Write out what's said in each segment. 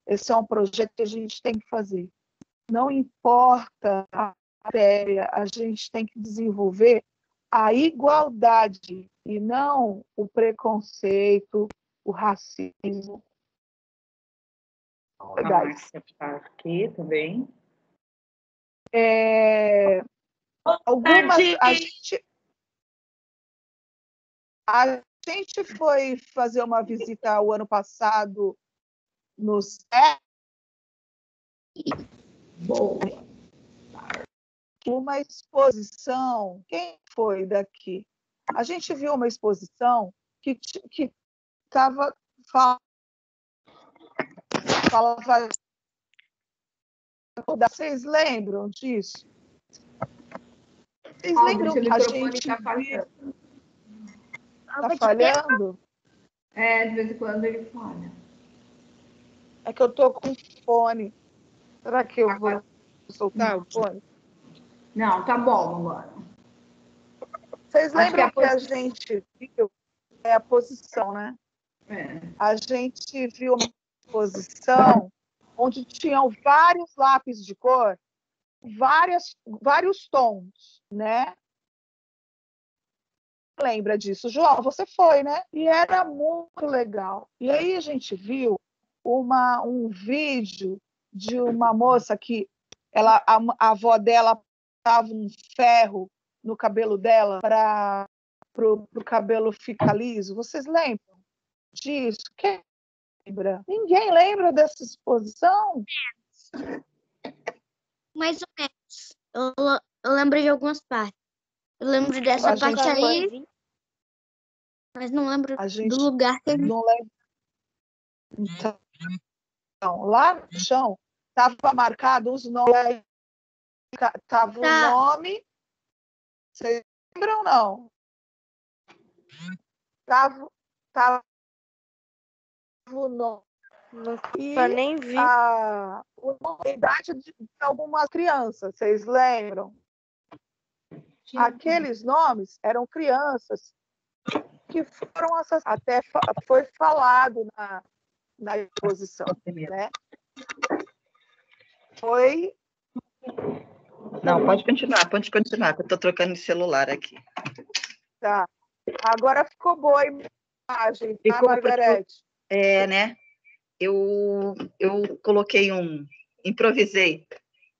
Esse é um projeto que a gente tem que fazer. Não importa a matéria, a gente tem que desenvolver a igualdade e não o preconceito, o racismo. A Márcia está aqui também. Algumas a gente foi fazer uma visita o ano passado no SESC. Uma exposição. Quem foi daqui? A gente viu uma exposição que estava falava. Vocês lembram disso? Vocês lembram que a gente está falhando? De vez em quando ele falha. É que eu estou com fone. Será que eu vou soltar o fone? Não, tá bom agora. Vocês lembram que a gente viu a posição, né? A gente viu uma exposição onde tinham vários lápis de cor, vários tons, né? Lembra disso, João? Você foi, né? E era muito legal. E aí a gente viu um vídeo de uma moça que a avó dela passava um ferro no cabelo dela para o cabelo ficar liso. Vocês lembram disso? Quem lembra? Ninguém lembra dessa exposição? Mais ou menos. Eu lembro de algumas partes. Eu lembro dessa parte aí, mas não lembro do lugar que eu vi. Não lembro. Então, lá no chão estava marcado os nomes. Estava o nome. Vocês lembram ou não? Estava o nome. Eu nem vi. A idade de algumas crianças, vocês lembram? Sim. Aqueles nomes eram crianças que foram assassinadas. Até foi falado na exposição, né? Foi. Não, pode continuar, que eu estou trocando de celular aqui. Tá. Agora ficou boa a imagem, tá, Margarete? Né? Eu coloquei improvisei.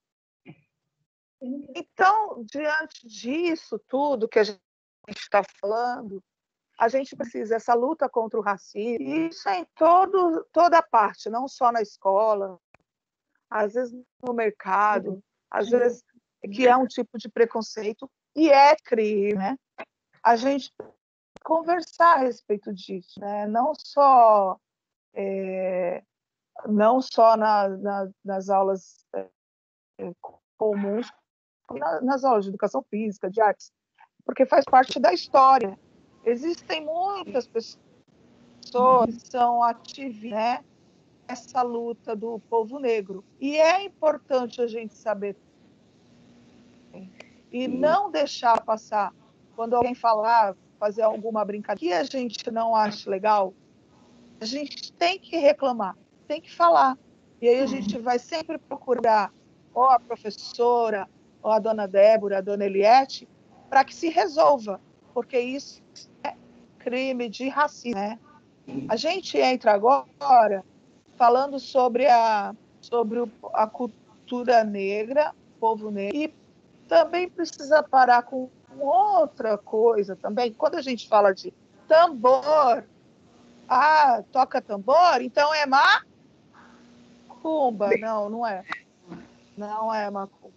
Então, diante disso tudo que a gente está falando, a gente precisa dessa luta contra o racismo, e isso é em toda parte, não só na escola, às vezes no mercado, às vezes que é um tipo de preconceito e é crime, né? A gente conversar a respeito disso, né? Não só nas aulas comuns, nas aulas de educação física, de artes, porque faz parte da história. Existem muitas pessoas que são ativistas, né? Essa luta do povo negro. E é importante a gente saber e não deixar passar. Quando alguém falar, fazer alguma brincadeira que a gente não acha legal, a gente tem que reclamar, tem que falar. E aí a gente vai sempre procurar ou a professora, ou a dona Débora, a dona Eliette, para que se resolva, porque isso é crime de racismo, né? A gente entra agora falando sobre a cultura negra, povo negro, e também precisa parar com outra coisa também. Quando a gente fala de tambor, toca tambor, então é macumba. Não, não é. Não é macumba.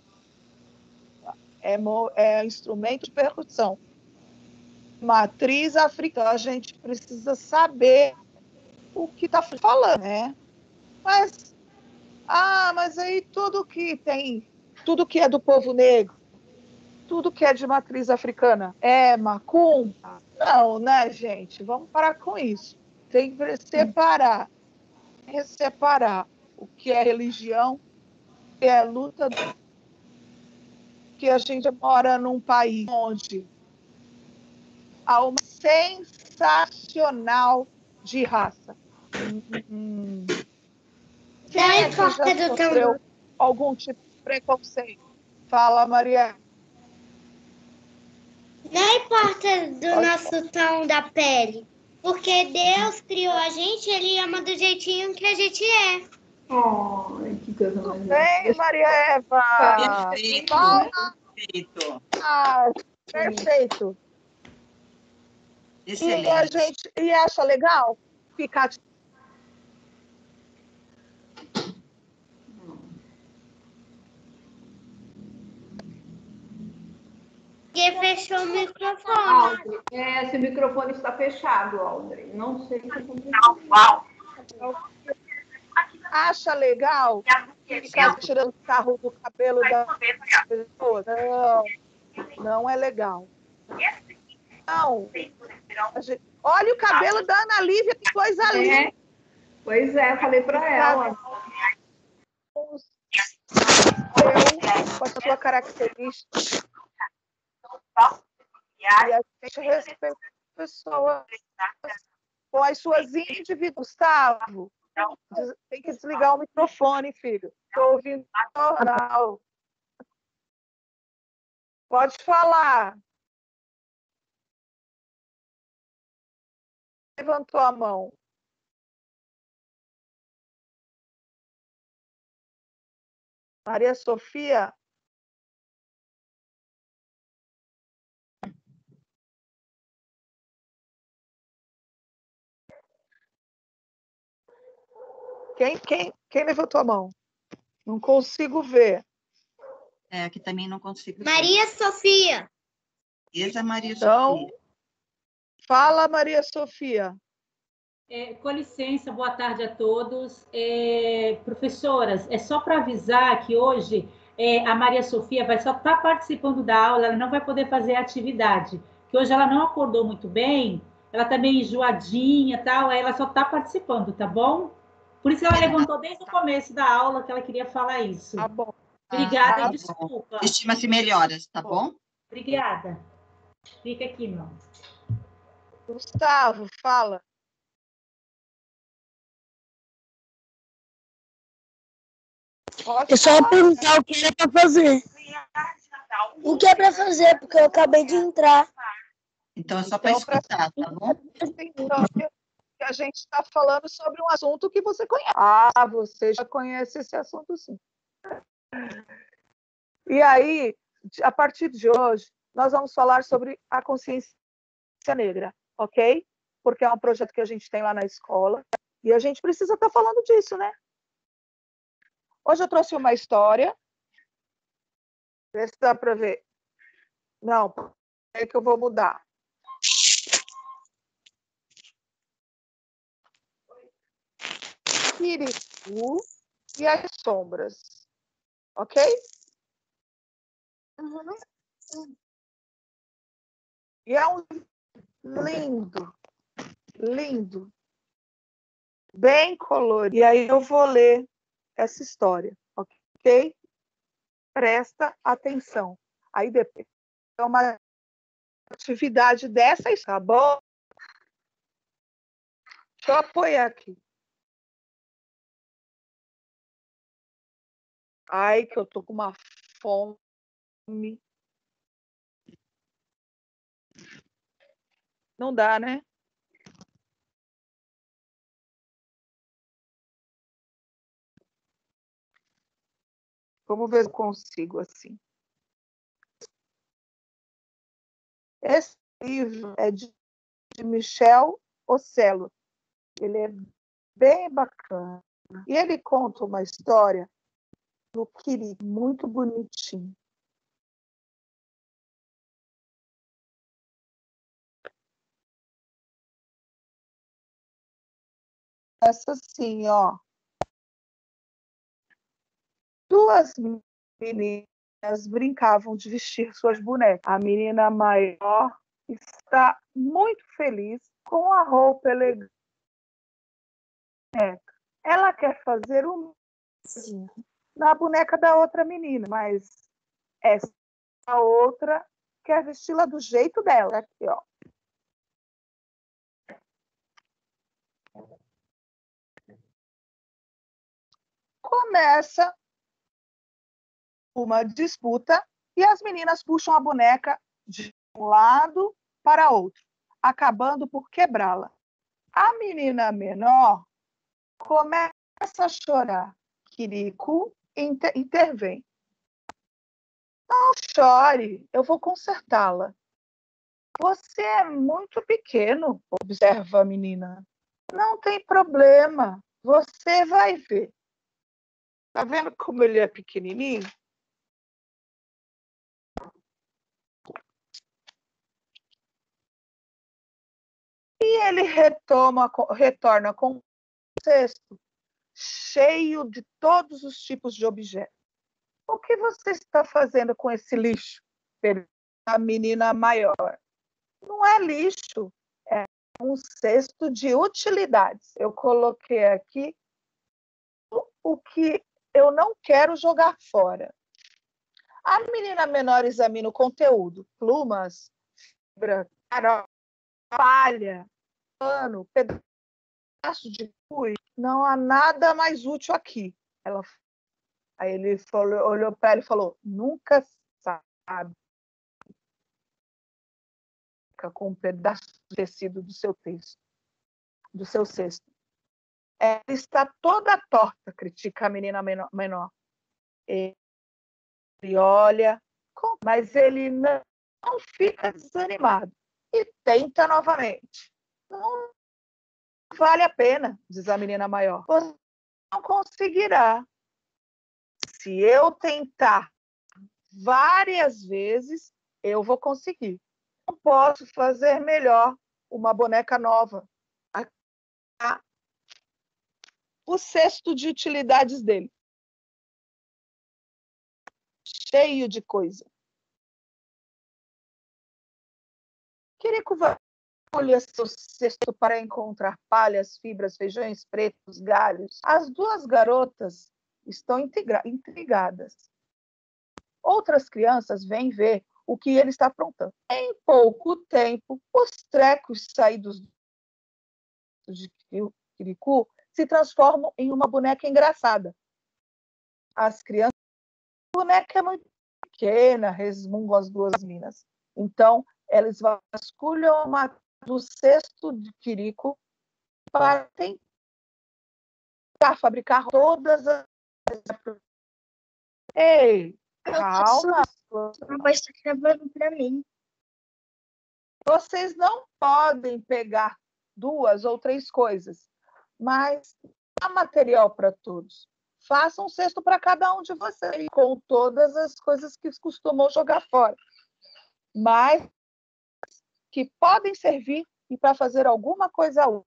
É instrumento de percussão. Matriz africana. A gente precisa saber o que está falando, né? Mas aí tudo que é do povo negro, tudo que é de matriz africana é macumba? Não, né, gente? Vamos parar com isso. Tem que separar o que é religião, o que é luta, que a gente mora num país onde há uma sensacional de raça. Quem é que já sofreu algum tipo de preconceito? Fala, Maria. Não importa do nosso tom da pele, porque Deus criou a gente, Ele ama do jeitinho que a gente é. Oh, que coisa mais Bem, Maria Eva. Perfeito. Perfeito. Perfeito. Excelente. E a gente acha legal ficar. Porque fechou o microfone. Esse microfone está fechado, Audrey. Não sei o que aconteceu. Acha legal ficar tirando sarro do cabelo da pessoa? Não é legal. Não. Olha o cabelo da Ana Lívia, que coisa linda. Pois é, eu falei para ela. Com a sua característica. E a gente respeita a pessoa com as suas individuais. Gustavo, tem que desligar o microfone, filho. Estou ouvindo o jornal. Pode falar. Levantou a mão. Maria Sofia? Quem levantou a mão? Não consigo ver. Aqui também não consigo Maria Sofia. Essa é Maria Então, Sofia. Fala, Maria Sofia. Com licença, boa tarde a todos. Professoras, é só para avisar que hoje a Maria Sofia vai só estar participando da aula, ela não vai poder fazer a atividade, que hoje ela não acordou muito bem, ela está meio enjoadinha, tal, aí ela só está participando, tá bom? Por isso ela levantou desde o começo da aula que ela queria falar isso. Tá bom. Obrigada e desculpa. Estima-se melhoras, tá bom? Obrigada. Fica aqui, não. Gustavo, fala. Eu só ia perguntar o que era para fazer. O que é para fazer, porque eu acabei de entrar. Então é só para escutar, tá bom? Então, que a gente está falando sobre um assunto que você conhece. Você já conhece esse assunto, sim. E aí, a partir de hoje, nós vamos falar sobre a consciência negra, ok? Porque é um projeto que a gente tem lá na escola e a gente precisa estar falando disso, né? Hoje eu trouxe uma história. Vê se dá para ver. Não, é que eu vou mudar. Piricu e as sombras. Ok? E é um lindo, lindo, bem colorido. E aí eu vou ler essa história, ok? Presta atenção. Aí depois é uma atividade dessa, tá bom? Deixa eu apoiar aqui. Ai, que eu tô com uma fome. Não dá, né? Vamos ver se eu consigo assim. Esse livro é de Michel Ocello. Ele é bem bacana. E ele conta uma história do Kiri, muito bonitinho. Essa assim, ó. Duas meninas brincavam de vestir suas bonecas. A menina maior está muito feliz com a roupa elegante. Ela quer fazer o mesmo na boneca da outra menina, mas essa outra quer vesti-la do jeito dela. Aqui, ó. começa uma disputa e as meninas puxam a boneca de um lado para outro, acabando por quebrá-la. A menina menor começa a chorar. Quirico intervém. Não chore, eu vou consertá-la. Você é muito pequeno, observa a menina. Não tem problema, você vai ver. Tá vendo como ele é pequenininho? E ele retorna com um cesto cheio de todos os tipos de objetos. O que você está fazendo com esse lixo? Pergunta a menina maior. Não é lixo, é um cesto de utilidades. Eu coloquei aqui o que eu não quero jogar fora. A menina menor examina o conteúdo. Plumas, fibra, palha, pano, pedaço de fui. Não há nada mais útil aqui. Aí ele olhou para ela e falou, nunca sabe com um pedaço de tecido do seu texto, do seu cesto. Ela está toda torta, critica a menina menor. Ele olha, mas ele não fica desanimado e tenta novamente. Não vale a pena, diz a menina maior. Você não conseguirá. Se eu tentar várias vezes, eu vou conseguir. Não posso fazer melhor uma boneca nova. O cesto de utilidades dele. Cheio de coisa. Quirico olha seu cesto para encontrar palhas, fibras, feijões pretos, galhos. As duas garotas estão intrigadas. Outras crianças vêm ver o que ele está aprontando. Em pouco tempo, os trecos saídos de Quirico se transformam em uma boneca engraçada. As crianças, a boneca é muito pequena, resmungam as duas meninas. Então, eles vasculham do cesto de Quirico para tentar fabricar todas as... Ei, calma. Vai estar gravando para mim. Vocês não podem pegar 2 ou 3 coisas, mas há material para todos. Faça um cesto para cada um de vocês, com todas as coisas que costumam jogar fora. Mas que podem servir e para fazer alguma coisa útil.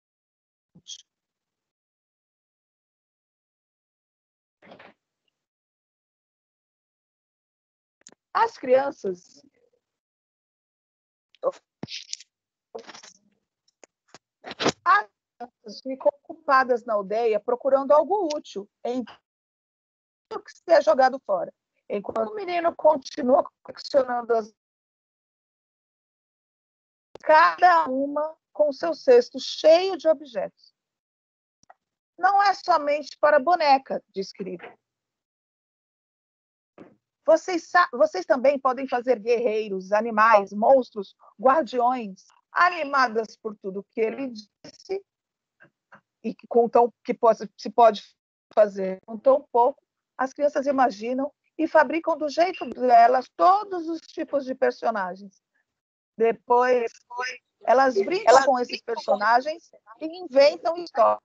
As crianças ficam ocupadas na aldeia procurando algo útil em tudo que seja jogado fora. Enquanto o menino continua colecionando cada uma com seu cesto cheio de objetos. Não é somente para boneca, diz Quirico. Vocês também podem fazer guerreiros, animais, monstros, guardiões, animadas por tudo que ele disse e que se pode fazer com tão pouco. As crianças imaginam e fabricam do jeito delas todos os tipos de personagens. Depois, elas brincam com esses personagens e inventam histórias.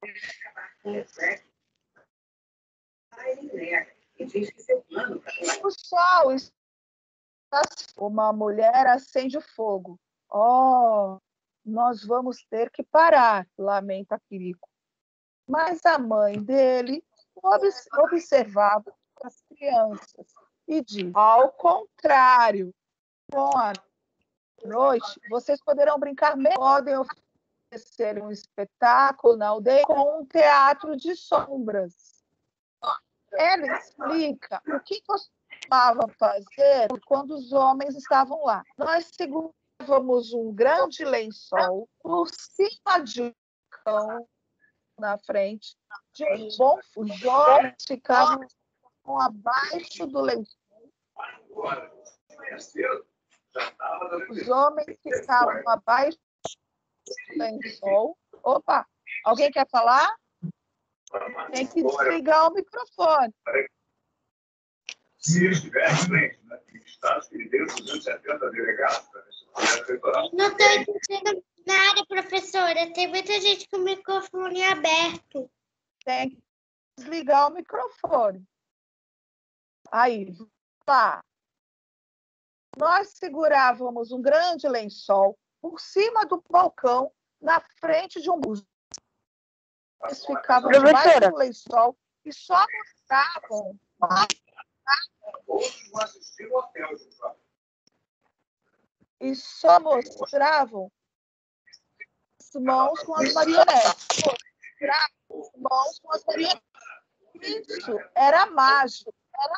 O sol está... Uma mulher acende o fogo. Oh, nós vamos ter que parar, lamenta Quirico. Mas a mãe dele observava as crianças e diz, ao contrário, com a noite, vocês poderão brincar mesmo, podem oferecer um espetáculo na aldeia com um teatro de sombras. Ele explica o que costumava fazer quando os homens estavam lá. Nós segurávamos um grande lençol por cima de um cão na frente de um bom. Os homens ficavam abaixo do lençol. Os homens ficavam abaixo do lençol. Opa, alguém quer falar? Tem que desligar o microfone. Se estiver à frente, né? Estados que tem 270 delegados. Não estou entendendo nada, professora. Tem muita gente com o microfone aberto. Tem que desligar o microfone. Aí, tá. Nós segurávamos um grande lençol por cima do balcão, na frente de um bus. Eles ficavam debaixo do lençol e só mostravam as mãos com as marionetes. Isso era mágico.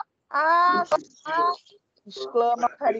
Exclama Karine.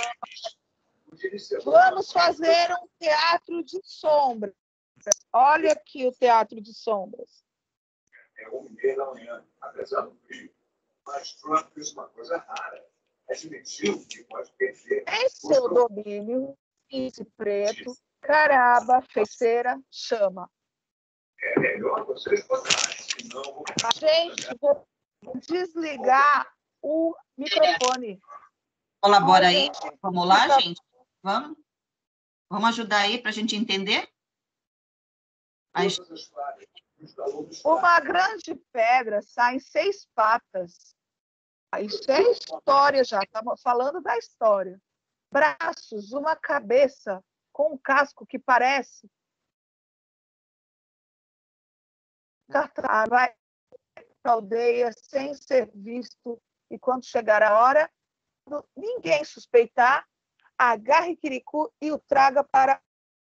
Vamos fazer um teatro de sombras. Olha aqui o teatro de sombras. É 1h30 da manhã, apesar do frio. Mas Trump fez uma coisa rara. Admitiu que pode perder. Em seu domínio, índice preto, caraba, feiticeira, chama. É melhor vocês votarem, senão... Gente, vou desligar o microfone. Colabora aí. Vamos lá, gente? Vamos? Vamos ajudar aí para a gente entender? Uma grande pedra sai em 6 patas. Isso é história já, estamos falando da história. Braços, uma cabeça com um casco que parece. Vai para a aldeia sem ser visto, e quando chegar a hora, ninguém suspeitar, agarre Quiricu e o traga para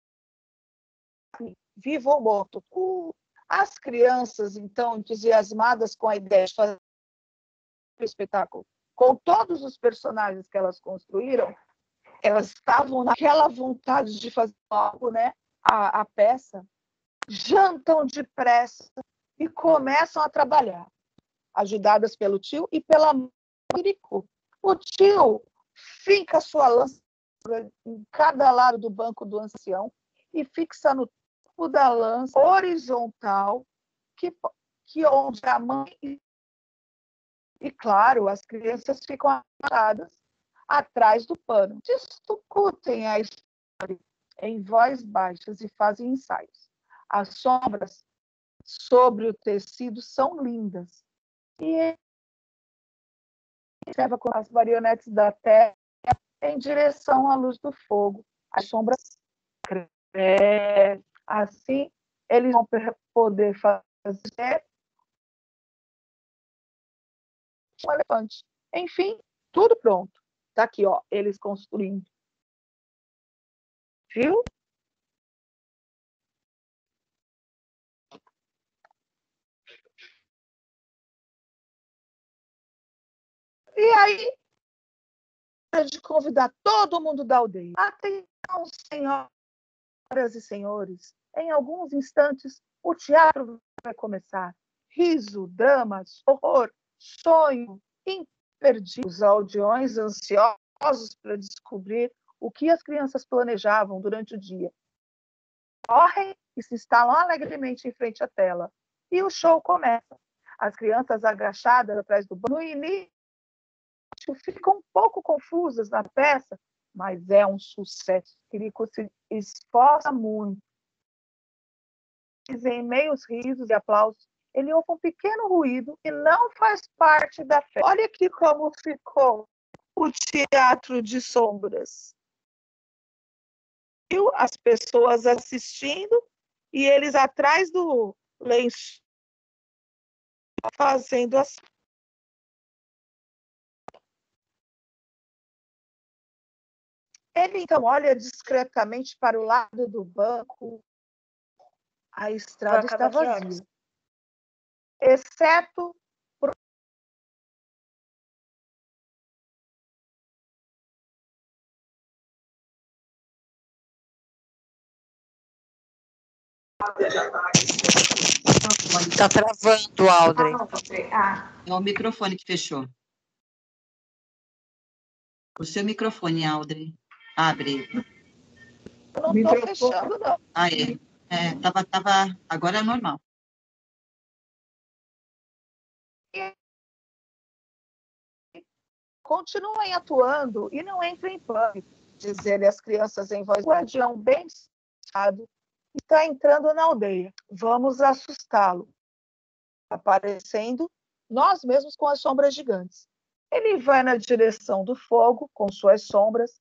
vivo ou morto. As crianças, então, entusiasmadas com a ideia de fazer o espetáculo, com todos os personagens que elas construíram, elas estavam naquela vontade de fazer algo, né? A peça, jantam depressa e começam a trabalhar, ajudadas pelo tio e pela mãe Quiricu. O tio finca sua lança em cada lado do banco do ancião e fixa no topo da lança horizontal, que onde a mãe e, claro, as crianças ficam atadas atrás do pano. Discutem a história em voz baixas e fazem ensaios. As sombras sobre o tecido são lindas. E observa com as marionetes da terra em direção à luz do fogo. As sombras crescem. Assim, eles vão poder fazer um elefante. Enfim, tudo pronto. Está aqui, ó, eles construindo. Viu? E aí, de convidar todo mundo da aldeia. Atenção, senhoras e senhores. Em alguns instantes, o teatro vai começar. Riso, dramas, horror, sonho, imperdível. Os aldeões ansiosos para descobrir o que as crianças planejavam durante o dia correm e se instalam alegremente em frente à tela. E o show começa. As crianças agachadas atrás do banco. No início, ficam um pouco confusas na peça, mas é um sucesso. Quirico se esforça muito. Em meios risos e aplausos, ele ouve um pequeno ruído que não faz parte da festa. Olha aqui como ficou o teatro de sombras. Viu as pessoas assistindo e eles atrás do lenço fazendo assim. Ele, então, olha discretamente para o lado do banco. A estrada está vazia. Exceto por... Está travando, Audrey. É o microfone que fechou. O seu microfone, Audrey. Abre. Eu não estou fechando, não. Ah, é. Tava... Agora é normal. Continuem atuando e não entrem em pânico, diz ele às crianças em voz. O guardião bem assustado está entrando na aldeia. Vamos assustá-lo. Aparecendo nós mesmos com as sombras gigantes. Ele vai na direção do fogo com suas sombras,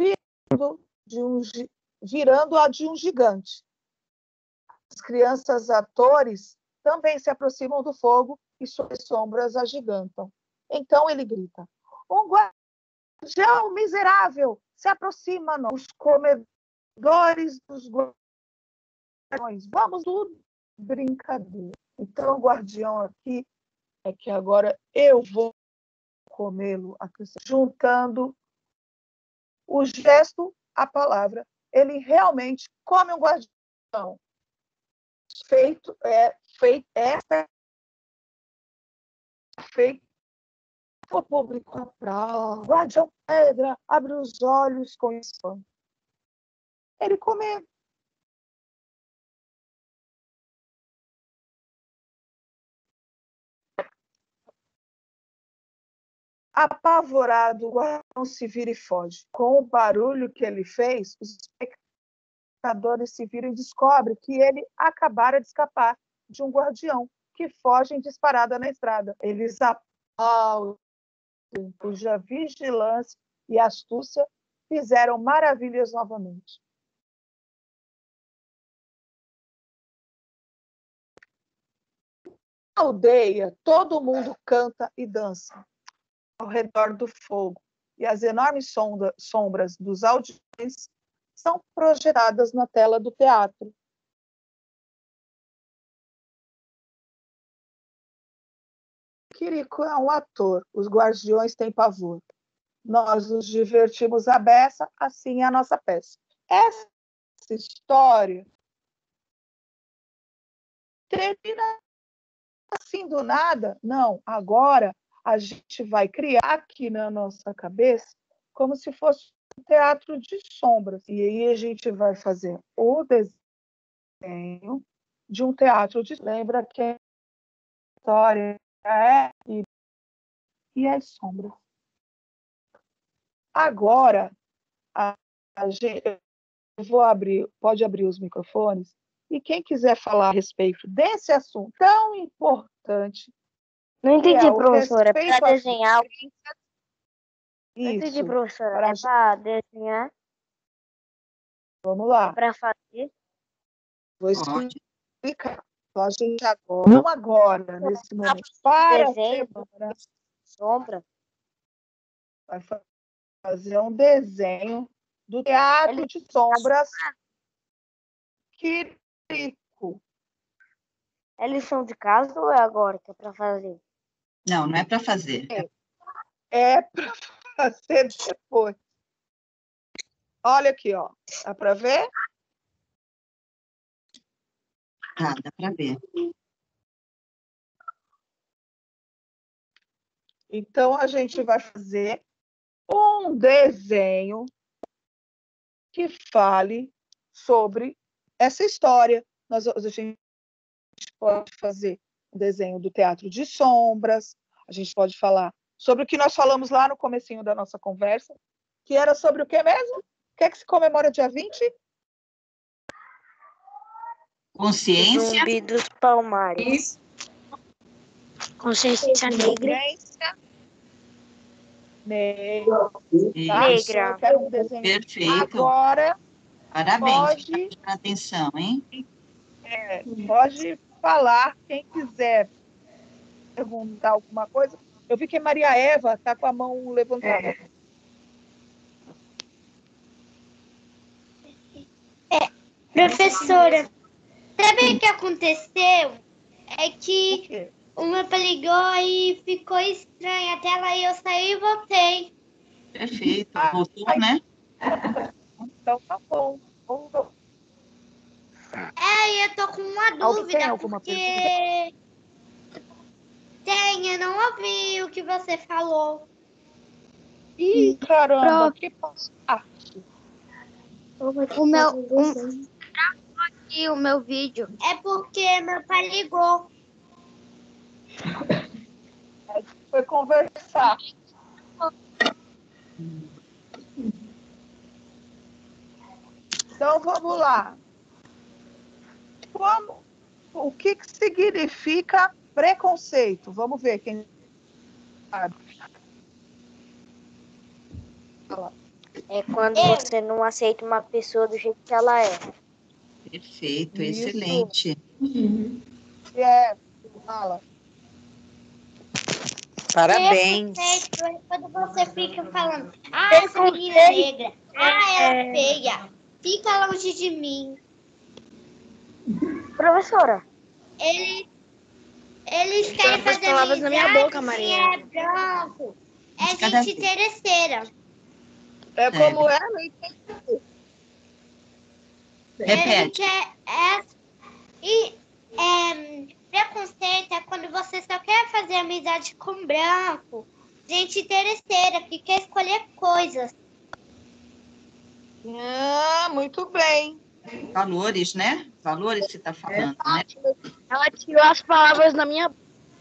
virando-a de um gigante. As crianças atores também se aproximam do fogo e suas sombras agigantam. Então ele grita: um guardião miserável se aproxima, os comedores dos guardiões. Vamos tudo brincadeira. Então o guardião aqui é que agora eu vou comê-lo, juntando o gesto à palavra. Ele realmente come um guardião. Feito o público para guardião pedra, abre os olhos com isso. Ele comeu. Apavorado, o guardião se vira e foge. Com o barulho que ele fez, os espectadores se viram e descobrem que ele acabara de escapar de um guardião que foge em disparada na estrada. Eles aplaudem, cuja vigilância e astúcia fizeram maravilhas novamente. Na aldeia, todo mundo canta e dança ao redor do fogo, e as enormes sombras dos audiências são projetadas na tela do teatro. Quirico é um ator, os guardiões têm pavor. Nós nos divertimos à beça, assim é a nossa peça. Essa história termina assim do nada? Não, agora a gente vai criar aqui na nossa cabeça como se fosse um teatro de sombras. E aí a gente vai fazer o desenho de um teatro de... Lembra que a história é e as sombras. Agora, eu vou abrir, pode abrir os microfones, e quem quiser falar a respeito desse assunto tão importante. Não entendi, professora. É para desenhar. Não entendi, Isso. professora. É para desenhar. Vamos lá. Para fazer. Vou explicar. A gente agora, não agora, nesse momento. Para desenho, sombra. Vai fazer um desenho do teatro de sombras. Quirico. É lição de casa ou é agora que é para fazer? Não, não é para fazer. É para fazer depois. Olha aqui, ó. Dá para ver? Dá para ver. Então, a gente vai fazer um desenho que fale sobre essa história. A gente pode fazer um desenho do teatro de sombras, a gente pode falar sobre o que nós falamos lá no comecinho da nossa conversa, que era sobre o que mesmo? O que é que se comemora dia 20? Consciência. Zumbi dos Palmares. Consciência negra. Negra. Eu quero um desenho. Perfeito. Agora, parabéns. Atenção, hein? Pode falar, quem quiser perguntar alguma coisa. Eu vi que a Maria Eva está com a mão levantada. Professora, sabe o que aconteceu? É que o meu ligou e ficou estranha a tela e eu saí e voltei. Perfeito. Voltou, né? Então tá bom. Eu tô com uma dúvida, porque Tem, eu não ouvi o que você falou. Ih, caramba, que posso... O meu vídeo. É porque meu pai ligou. Foi conversar. Então, vamos lá. O que significa preconceito? Vamos ver quem sabe. É quando você não aceita uma pessoa do jeito que ela é. Perfeito, Isso. excelente. Fala. Parabéns. Preconceito é quando você fica falando, essa menina é negra, ela é feia, fica longe de mim. Professora. Eles querem As fazer palavras na minha boca, Maria. é branco, é gente interesseira. É como é, não entendi. Repete. Preconceito é quando você só quer fazer amizade com branco, gente interesseira, que quer escolher coisas. Muito bem. Valores, né? Valores que você está falando, né? Ela tirou as palavras na minha boca.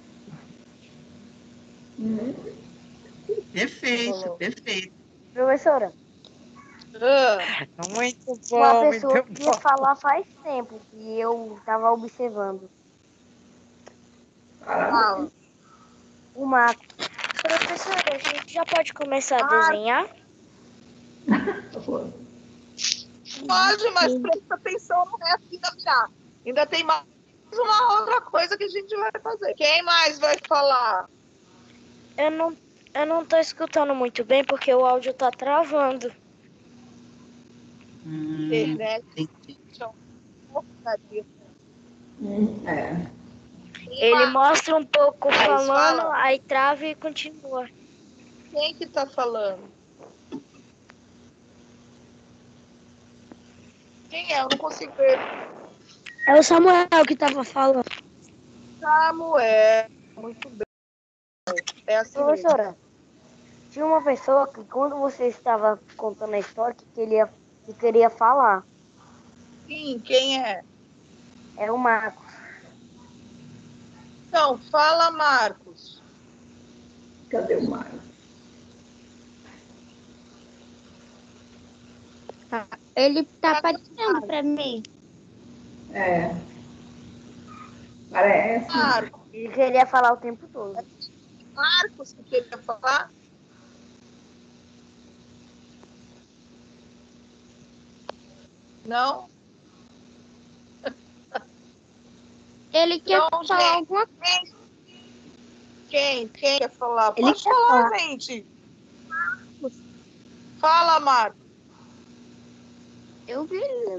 Perfeito, perfeito. Professora. Muito bom, Uma pessoa muito que ia bom. falar faz tempo que eu estava observando. Fala. O Marco. Professora, a gente já pode começar a desenhar? Pode, mas presta atenção no resto que ainda virá. Ainda tem mais uma outra coisa que a gente vai fazer. Quem mais vai falar? Eu não tô escutando muito bem porque o áudio tá travando. Internet. Ele mostra um pouco falando, fala. aí trava e continua. Quem que tá falando? Quem é? Eu não consigo ver. É o Samuel que tava falando. Samuel. Muito bem. É assim mesmo. Professora, tinha uma pessoa que quando você estava contando a história que queria falar. Sim, quem é? É o Marcos. Então, fala, Marcos. Cadê o Marcos? Ele tá aparecendo pra mim. É. Parece. Marcos. Ele queria falar o tempo todo. Marcos que queria falar? Não? Ele quer Então, falar gente, alguma coisa. Quem quer falar? Ele Pode quer falar, falar. gente. Fala, Marcos. Eu vi.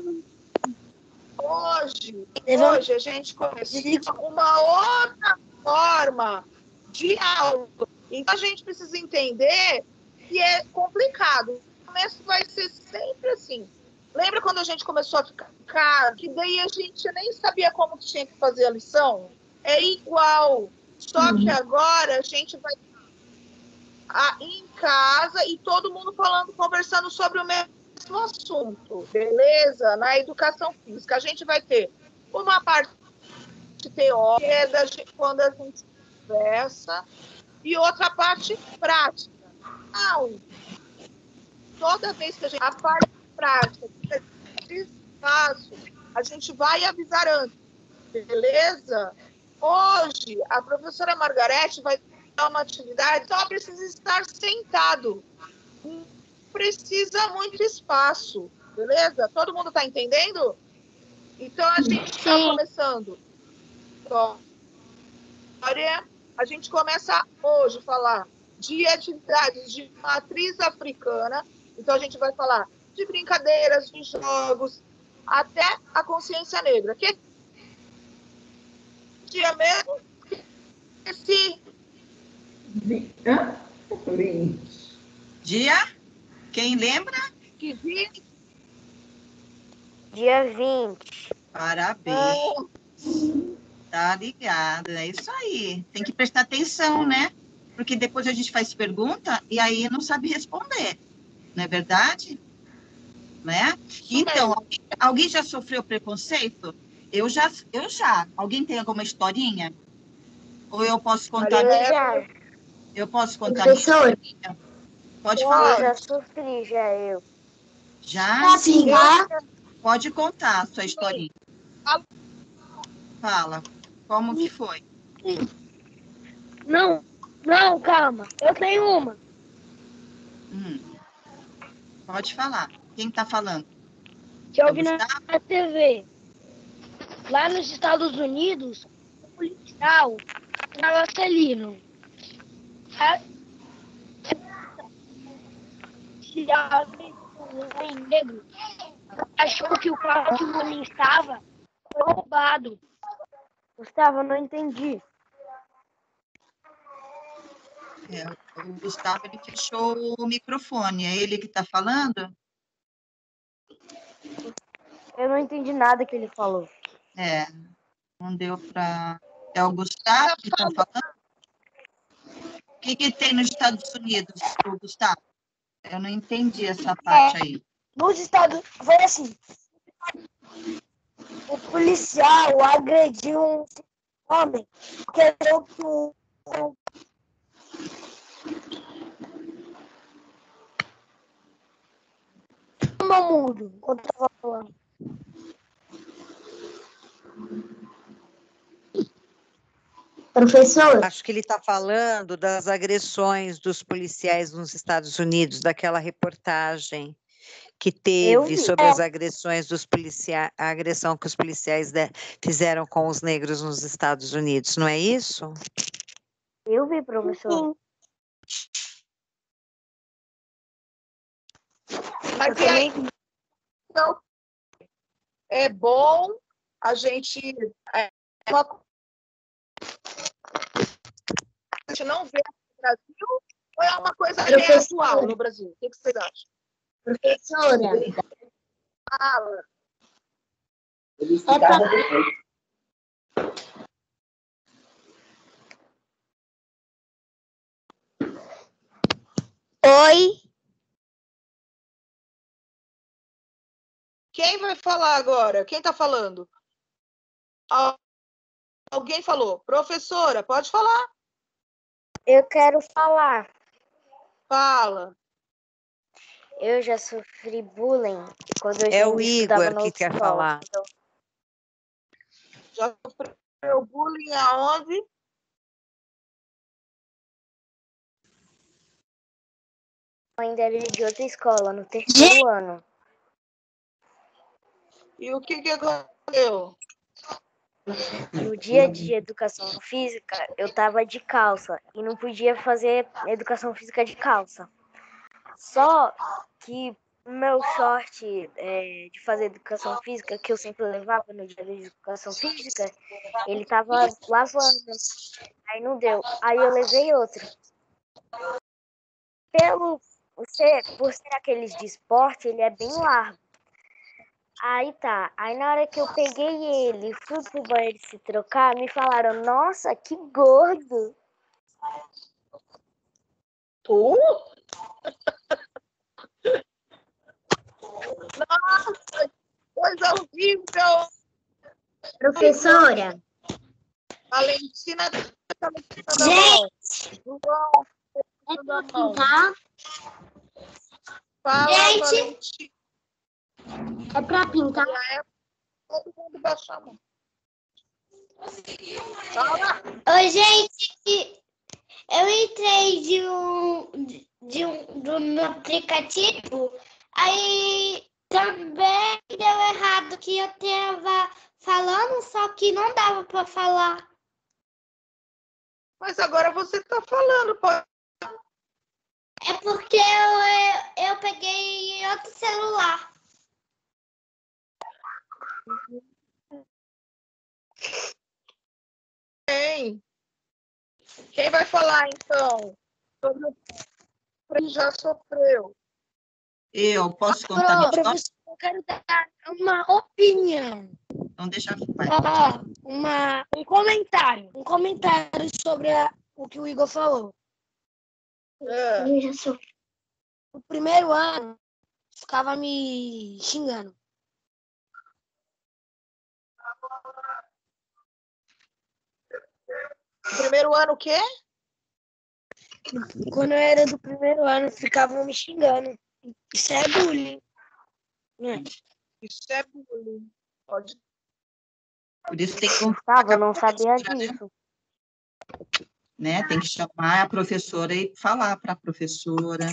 Hoje a gente começou uma outra forma de aula. Então a gente precisa entender que é complicado. O começo vai ser sempre assim. Lembra quando a gente começou a ficar, que daí a gente nem sabia como que tinha que fazer a lição? É igual. Só que agora a gente vai em casa e todo mundo conversando sobre o mesmo assunto, beleza? Na educação física, a gente vai ter uma parte teórica, quando a gente conversa, e outra parte prática. Não, toda vez que a parte prática espaço, a gente vai avisar antes, beleza? Hoje, a professora Margarete vai dar uma atividade, só precisa estar sentado. Não precisa muito espaço, beleza? Todo mundo está entendendo? Então, a gente está começando. A gente começa hoje a falar de atividades de matriz africana. Então, a gente vai falar de brincadeiras, de jogos, até a consciência negra. Que dia mesmo? Esse... Dia? Quem lembra? Que dia? Dia 20. Parabéns. Tá ligado, é isso aí. Tem que prestar atenção, né? Porque depois a gente faz pergunta e aí não sabe responder, não é verdade? Né? Então, alguém já sofreu preconceito? Eu já. Alguém tem alguma historinha? Ou eu posso contar? Eu posso contar minha historinha? Pode falar. Eu já sofri, eu. Já? Sim, Pode contar a sua historinha. Fala. Como que foi? Não, calma. Eu tenho uma. Pode falar. Quem está falando? Que eu vi na TV. Lá nos Estados Unidos, o policial estava Celino. Em negro achou que o carro que o homem estava foi roubado. Gustavo, eu não entendi. O Gustavo, ele fechou o microfone. É ele que está falando? Eu não entendi nada que ele falou. Não deu para... É o Gustavo que está falando? O que tem nos Estados Unidos, o Gustavo? Eu não entendi essa parte aí. Nos Estados Unidos, foi assim. O policial agrediu um homem que achou que o mundo, quando eu estava falando. Professor? Acho que ele está falando das agressões dos policiais nos Estados Unidos, daquela reportagem que teve sobre as agressões dos policiais, a agressão que os policiais fizeram com os negros nos Estados Unidos, não é isso? Eu vi, professor. Mas e aí, então, é bom a gente não ver no Brasil, ou é uma coisa atual no Brasil? O que vocês acham? Professora. Fala. Oi. Quem vai falar agora? Quem está falando? Alguém falou. Professora, pode falar. Eu quero falar. Fala. Eu já sofri bullying quando eu estudava o Igor que quer falar. Já sofreu bullying aonde? Ainda era de outra escola, no terceiro ano. E o que aconteceu? No dia de educação física, eu estava de calça e não podia fazer educação física de calça. Só que o meu short de fazer educação física, que eu sempre levava no dia de educação física, ele estava lavando. Aí não deu. Aí eu levei outro. Por ser aqueles de esporte, ele é bem largo. Aí tá. Aí na hora que eu peguei ele e fui pro banheiro se trocar, me falaram, nossa, que gordo. Tu? Nossa, coisa horrível. Professora. Valentina. Gente. João. Tá? Fala, gente. Valentina. É pra pintar? Todo mundo baixa a mão. Oi, gente. Eu entrei no aplicativo, aí também deu errado que eu tava falando, só que não dava para falar. Mas agora você está falando, pode. É porque eu peguei outro celular. Quem vai falar, então, sobre o que já sofreu? Eu posso contar minha história? Professor, eu quero dar uma opinião. Então, deixa um comentário sobre o que o Igor falou. No primeiro ano, ficava me xingando. No primeiro ano o quê? Quando eu era do primeiro ano, ficavam me xingando. Isso é bullying. Isso é bullying. Pode. Por isso tem que eu não sabia disso. Né? Tem que chamar a professora e falar para a professora.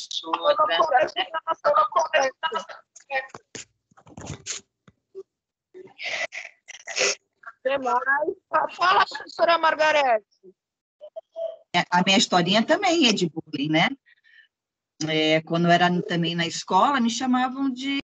Fala, professora Margarete. A minha historinha também é de bullying, né? Quando eu era também na escola, me chamavam de...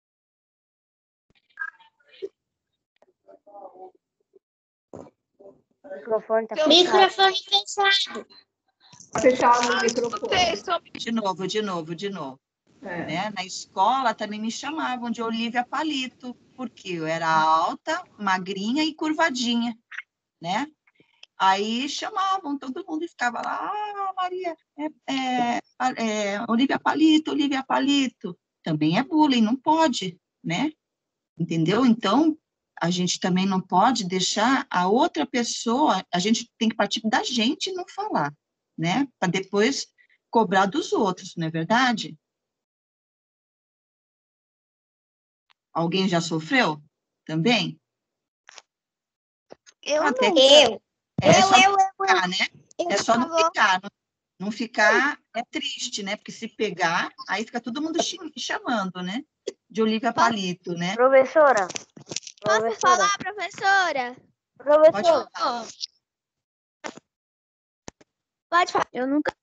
O microfone tá fechado. Fechado o microfone. De novo. Né? Na escola também me chamavam de Olívia Palito, porque eu era alta, magrinha e curvadinha, né? Aí chamavam todo mundo e ficava lá, Maria, Olívia Palito. Também é bullying, não pode, né? Entendeu? Então, a gente também não pode deixar a outra pessoa, a gente tem que partir da gente não falar, né? Para depois cobrar dos outros, não é verdade? Alguém já sofreu também? Eu não. Ficar, né? É só não ficar. Não ficar é triste, né? Porque se pegar, aí fica todo mundo chamando, né? De Olívia Palito, né? Professora. Posso falar, professora? Professora. Pode falar. Eu nunca.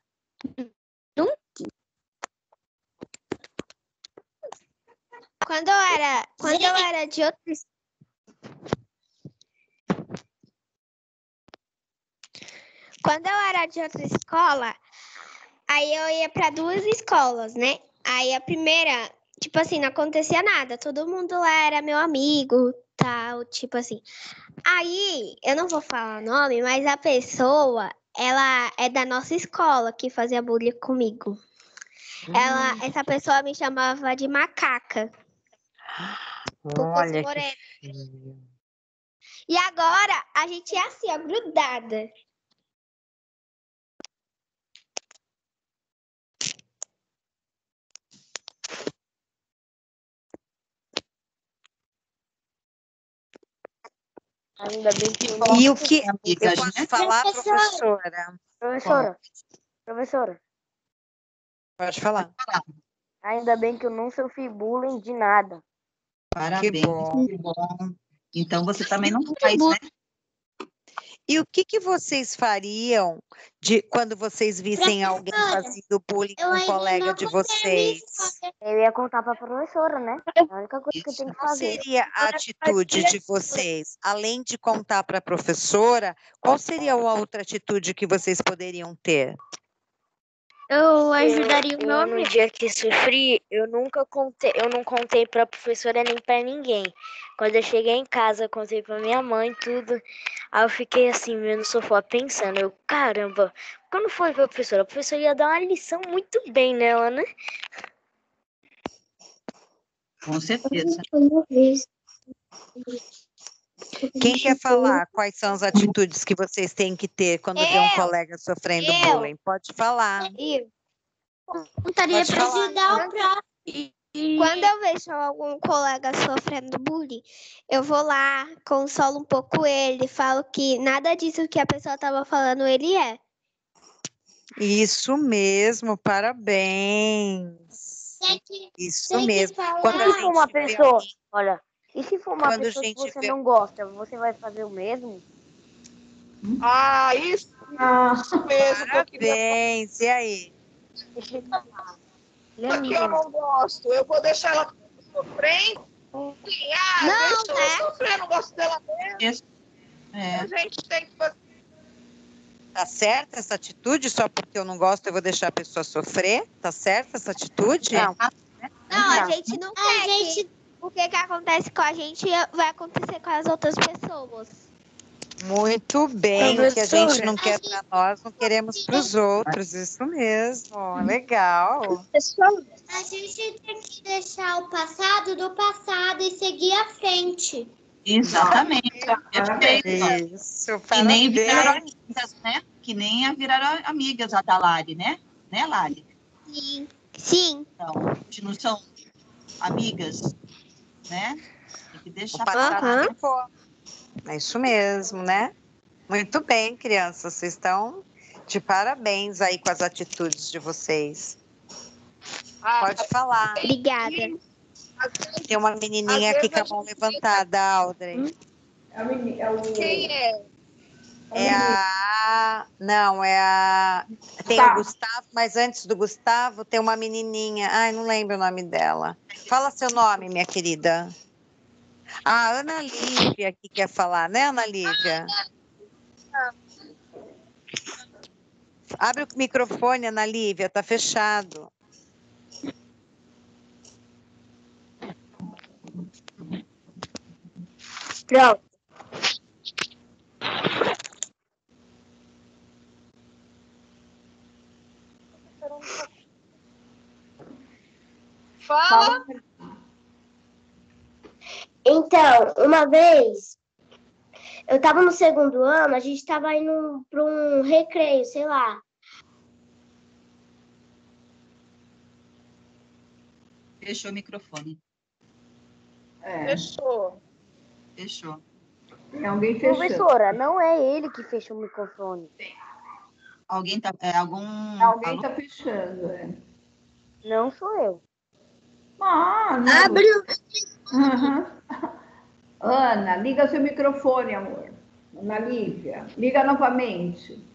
Quando eu era de outra escola, aí eu ia para 2 escolas, né? Aí a primeira, tipo assim, não acontecia nada. Todo mundo lá era meu amigo, tal, tipo assim. Aí, eu não vou falar o nome, mas a pessoa, ela é da nossa escola que fazia bullying comigo. Essa pessoa me chamava de macaca. Olha que E agora a gente é assim, ó, grudada. Ainda bem que E o que eu posso falar, professora? Professora. Pode falar. Ainda bem que eu não sofri bullying de nada. Parabéns, que bom. Então, você também não faz, né? E o que vocês fariam quando vocês vissem alguém fazendo bullying com um colega de vocês? Eu ia contar para a professora, né? É a única coisa que eu tenho que fazer. Qual seria a atitude de vocês? Além de contar para a professora, qual seria a outra atitude que vocês poderiam ter? Eu ajudaria o meu amigo. No dia que sofri, eu não contei pra professora nem pra ninguém. Quando eu cheguei em casa, eu contei pra minha mãe tudo. Aí eu fiquei assim, no sofá, pensando, caramba, quando foi pra professora? A professora ia dar uma lição muito bem nela, né? Com certeza. Quem quer falar quais são as atitudes que vocês têm que ter quando vê um colega sofrendo bullying? Pode falar. Contaria para ajudar o próximo. Quando eu vejo algum colega sofrendo bullying, eu vou lá, consolo um pouco ele, falo que nada disso que a pessoa estava falando, ele é. Isso mesmo, parabéns. Isso mesmo. Quando a gente uma pessoa, olha, e se for uma pessoa que você não gosta, você vai fazer o mesmo? Isso mesmo. Parabéns, e aí? Porque eu não gosto, eu vou deixar ela sofrer. Deixa ela sofrer, não gosto dela mesmo. A gente tem que fazer. Tá certa essa atitude? Só porque eu não gosto, eu vou deixar a pessoa sofrer? Tá certa essa atitude? Não, a gente não quer. o que acontece com a gente vai acontecer com as outras pessoas. Muito bem, o que a gente Professora. não quer para nós, não queremos para os outros, isso mesmo, legal. Pessoal, A gente tem que deixar o passado do passado e seguir à frente. Exatamente. Perfeito. Isso, Que nem viraram parabéns. amigas, né? Que nem viraram amigas a da Lari, né? Né, Lari? Sim. Sim. Então, hoje não são amigas, né? Tem que O deixar passado ficou. É isso mesmo, né? Muito bem, crianças, vocês estão de parabéns aí com as atitudes de vocês. Pode falar. Obrigada. Tem uma menininha aqui com a mão levantada, Audrey. Quem é? Tem o Gustavo, mas antes do Gustavo tem uma menininha. Ai, não lembro o nome dela. Fala seu nome, minha querida. A Ana Lívia que quer falar, né, Ana Lívia? Abre o microfone, Ana Lívia, tá fechado. pronto. Fala. Então, uma vez, eu estava no segundo ano, a gente estava indo para um recreio, sei lá. Fechou o microfone. Fechou. Fechou. Tem alguém fechando. Professora, não é ele que fecha o microfone. Alguém tá. Alguém está fechando. Não sou eu. Ah, não. Abriu. Uhum. Ana, liga seu microfone, amor. Ana Lívia, liga novamente.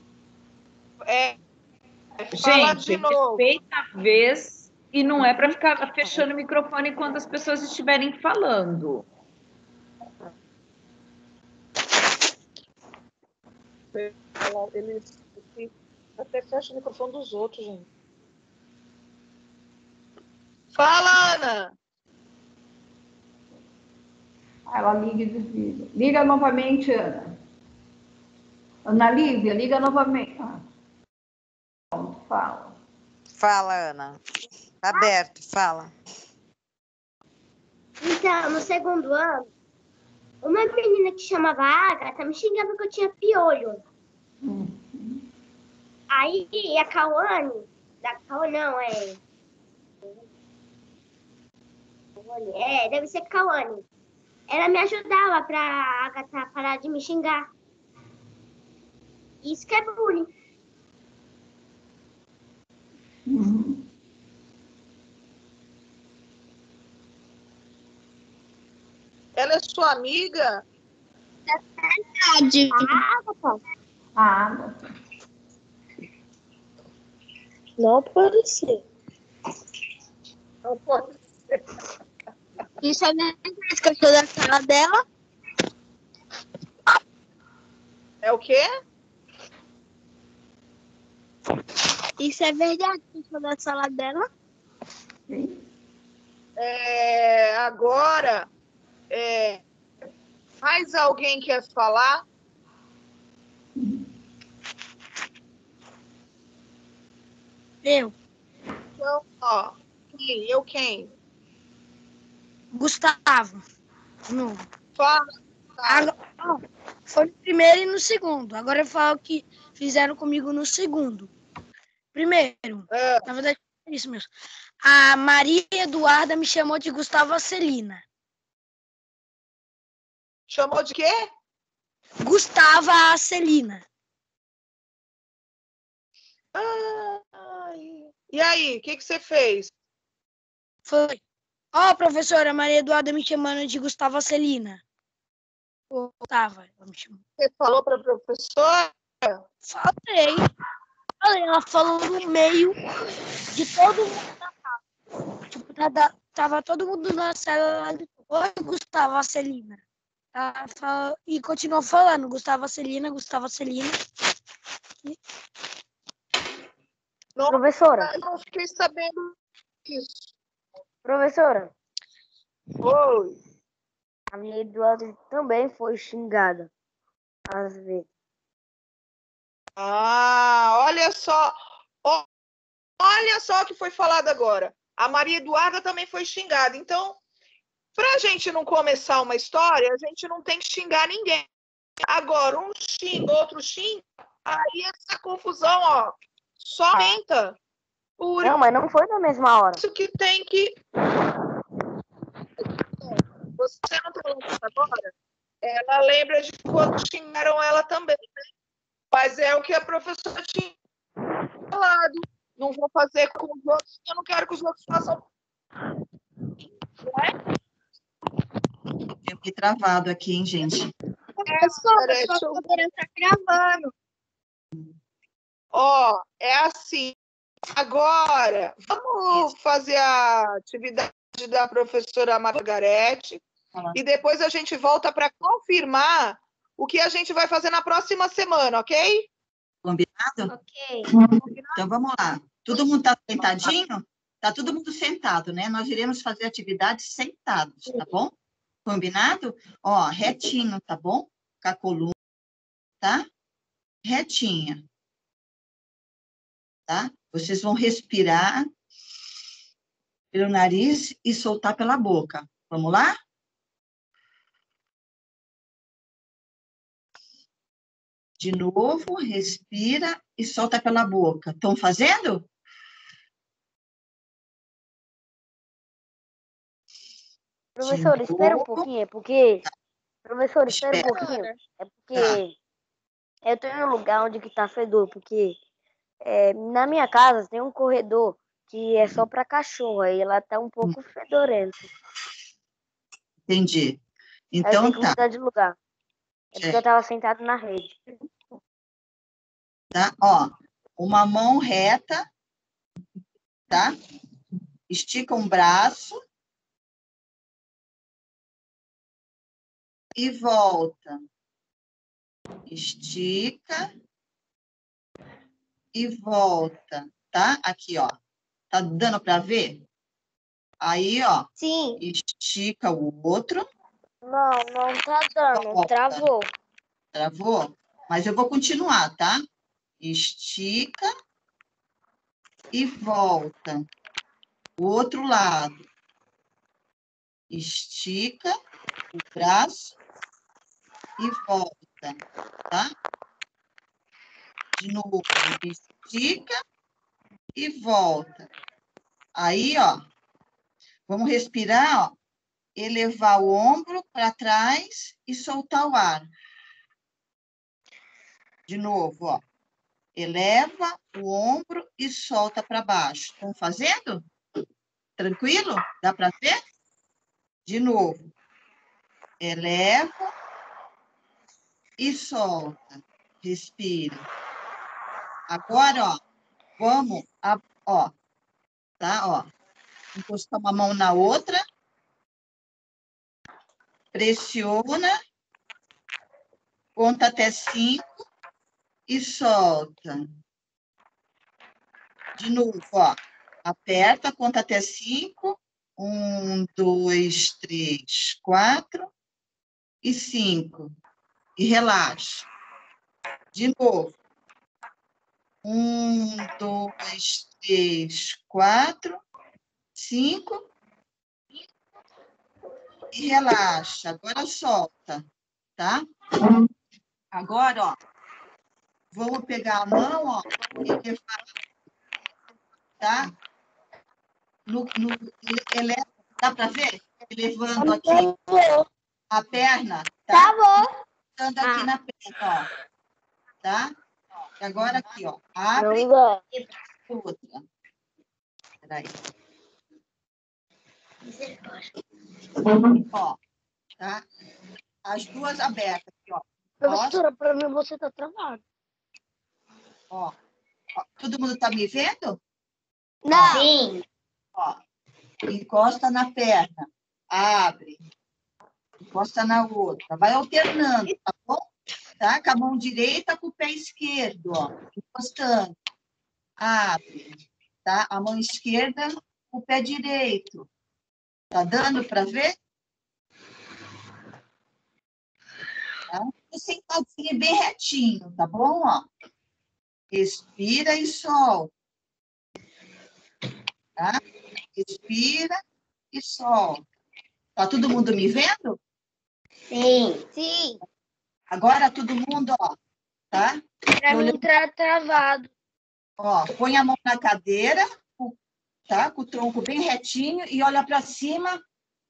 Fala de Gente, novo. respeita a vez e não é para ficar fechando o microfone enquanto as pessoas estiverem falando. Ele até fecha o microfone dos outros, gente. Fala, Ana. Ela liga e desliga. Liga novamente, Ana. Ana Lívia, liga novamente. Pronto, fala. Fala, Ana. Tá aberto, fala. Então, no segundo ano, uma menina que chamava Agatha me xingava que eu tinha piolho. Aí a Cauane, deve ser Cauane. Ela me ajudava pra Agatha parar de me xingar. Isso que é bullying. Ela é sua amiga? Verdade. Agatha. Agatha. Não pode ser. Não pode ser. Isso é verdade que eu sou da sala dela? É o quê? Isso é verdade que eu sou da sala dela? Agora, mais alguém quer falar? Eu. Então, ó, quem? Gustavo. Não. Fala. Foi no primeiro e no segundo. Agora eu falo o que fizeram comigo no segundo. Primeiro, na verdade, é isso mesmo. A Maria Eduarda me chamou de Gustavo Celina. Chamou de quê? Gustava Celina. E aí, o que você fez? Foi. Ó, professora, Maria Eduarda me chamando de Gustavo Celina. Ela me chamou. Você falou para a professora? Falei, ela falou no meio de todo mundo na sala. Tipo, tava todo mundo na sala. Oi, Gustavo Celina. E continuou falando, Gustavo Celina. Professora. Eu não fiquei sabendo disso. Professora. Oi. A minha Eduarda também foi xingada, às vezes. Ah, olha só. Olha só o que foi falado agora. A Maria Eduarda também foi xingada. Então, para a gente não começar uma história, a gente não tem que xingar ninguém. Agora, um xinga, outro xinga, aí essa confusão, ó, só aumenta. Por Não, mas não foi na mesma hora. isso que tem que... Você não está falando agora? Ela lembra de quando xingaram ela também, né? Mas é o que a professora tinha falado. Não vou fazer com os outros, eu não quero que os outros façam. Não é? Eu fiquei travado aqui, hein, gente? Professora, sua câmera tá gravando. Ó, é assim. Agora, vamos fazer a atividade da professora Margarete e depois a gente volta para confirmar o que a gente vai fazer na próxima semana, ok? Combinado? Ok. Então, vamos lá. Todo mundo está sentadinho? Está todo mundo sentado, né? Nós iremos fazer atividades sentados, tá bom? Combinado? Ó, retinho, tá bom? Com a coluna, tá? Retinha. Tá? Vocês vão respirar pelo nariz e soltar pela boca. Vamos lá? De novo, respira e solta pela boca. Estão fazendo? Professor, espera um pouquinho, porque... Professor, espera um pouquinho. É porque eu tô em um lugar onde que tá fedor, porque na minha casa tem um corredor que é só para cachorro, aí ela tá um pouco fedorenta. Entendi. Aí eu Então, tenho que tá. mudar de lugar. É porque eu tava sentado na rede. Tá? Ó, uma mão reta, tá? Estica um braço e volta. Estica e volta, tá? Aqui, ó. Tá dando para ver? Aí, ó. Sim. Estica o outro. Não tá dando. Volta. Travou. Travou? Mas eu vou continuar, tá? Estica e volta. O outro lado. Estica o braço e volta, tá? De novo, estica e volta. Aí, ó, vamos respirar, ó, elevar o ombro para trás e soltar o ar. De novo, ó, eleva o ombro e solta para baixo. Estão fazendo? Tranquilo? Dá para ver? De novo, eleva e solta. Respira. Agora, ó, vamos, ó, tá, ó, encostar uma mão na outra, pressiona, conta até 5 e solta. De novo, ó, aperta, conta até 5, 1, 2, 3, 4 e 5. E relaxa. De novo. 1, 2, 3, 4, 5 e relaxa. Agora solta, tá? Agora, ó, vamos pegar a mão, ó, e levar, tá? Dá para ver? Elevando aqui a perna, tá? Tá bom. Elevando aqui na perna, ó, tá? E agora aqui, ó, abre outra. Peraí. Ó, tá? As duas abertas aqui, ó. Professora, para mim você tá travado. Ó, todo mundo tá me vendo? Não. Sim. Ó, encosta na perna, abre, encosta na outra, vai alternando, tá bom? Tá? Com a mão direita com o pé esquerdo, ó, encostando, abre, tá? A mão esquerda com o pé direito, Tá dando para ver? Tá? Sentadinho bem retinho, tá bom? Ó. Respira e solta. Tá? Respira e solta. Tá todo mundo me vendo? Sim. Sim. Agora todo mundo, ó, tá? Pra mim tá travado. Ó, põe a mão na cadeira, tá? Com o tronco bem retinho e olha para cima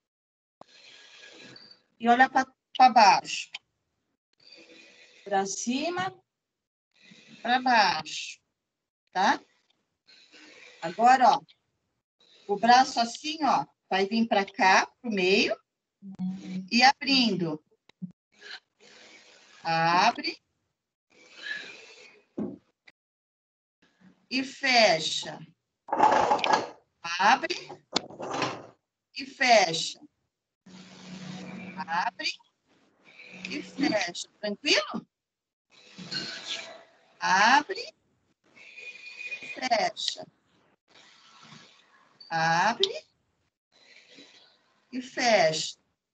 e olha para baixo. Para cima, para baixo, tá? Agora, ó, o braço assim, ó, vai vir para cá, pro meio e abrindo. Abre e fecha. Abre e fecha. Abre e fecha. Tranquilo? Abre e fecha. Abre e fecha.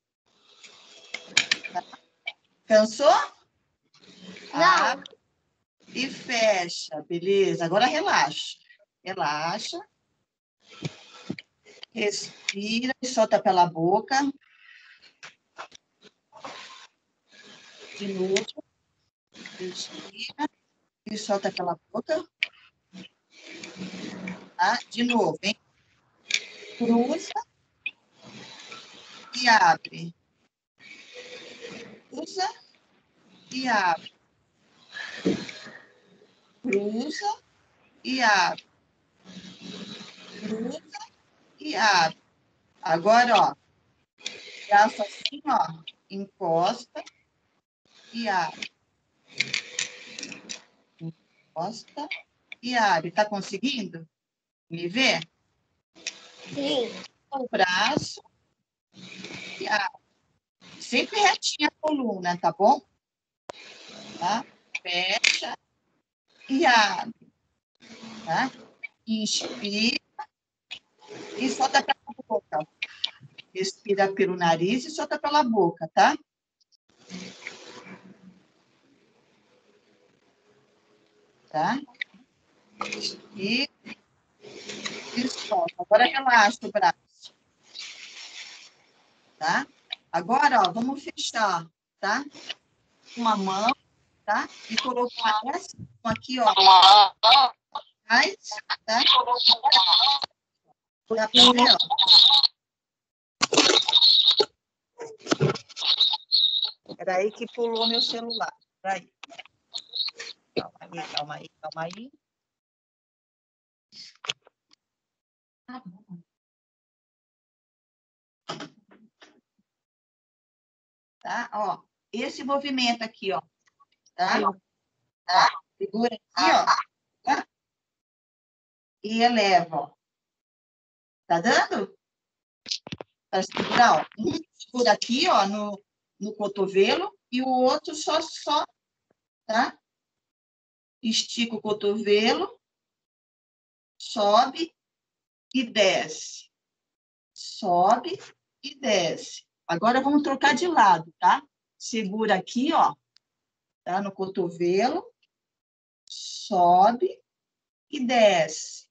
Tá? Cansou? Não. Abre e fecha. Beleza. Agora relaxa. Relaxa. Respira e solta pela boca. De novo. Respira e solta pela boca. Tá? De novo, hein? Cruza e abre. Cruza e abre. Cruza e abre. Cruza e abre. Agora, ó. Braço assim, ó. Encosta e abre. Encosta e abre. Tá conseguindo me ver? Sim. O braço e abre. Sempre retinha a coluna, tá bom? Tá? Fecha e abre. Tá? Inspira e solta pela boca. Respira pelo nariz e solta pela boca, tá? Tá? Inspira e solta. Agora relaxa o braço. Tá? Agora, ó, vamos fechar, tá? Uma mão, tá? E colocar essa aqui, ó. Atrás, tá? Dá pra ver, ó. Era aí que pulou meu celular. Peraí. Calma aí, calma aí, calma aí. Tá? Ó, esse movimento aqui, ó. Tá? Tá? Segura aqui, ó. Tá? E eleva, ó. Tá dando? Para segurar, ó. Um segura aqui, ó, no cotovelo, e o outro só, tá? Estica o cotovelo, sobe e desce. Sobe e desce. Agora vamos trocar de lado, tá? Segura aqui, ó, tá? No cotovelo, sobe e desce.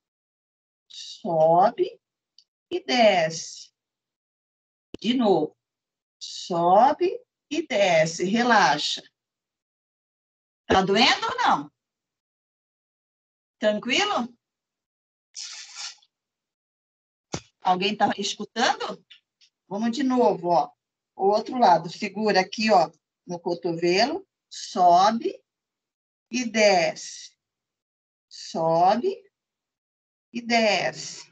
Sobe e desce. De novo. Sobe e desce. Relaxa. Tá doendo ou não? Tranquilo? Alguém tá escutando? Vamos de novo, ó. O outro lado. Segura aqui, ó, no cotovelo. Sobe e desce. Sobe e desce.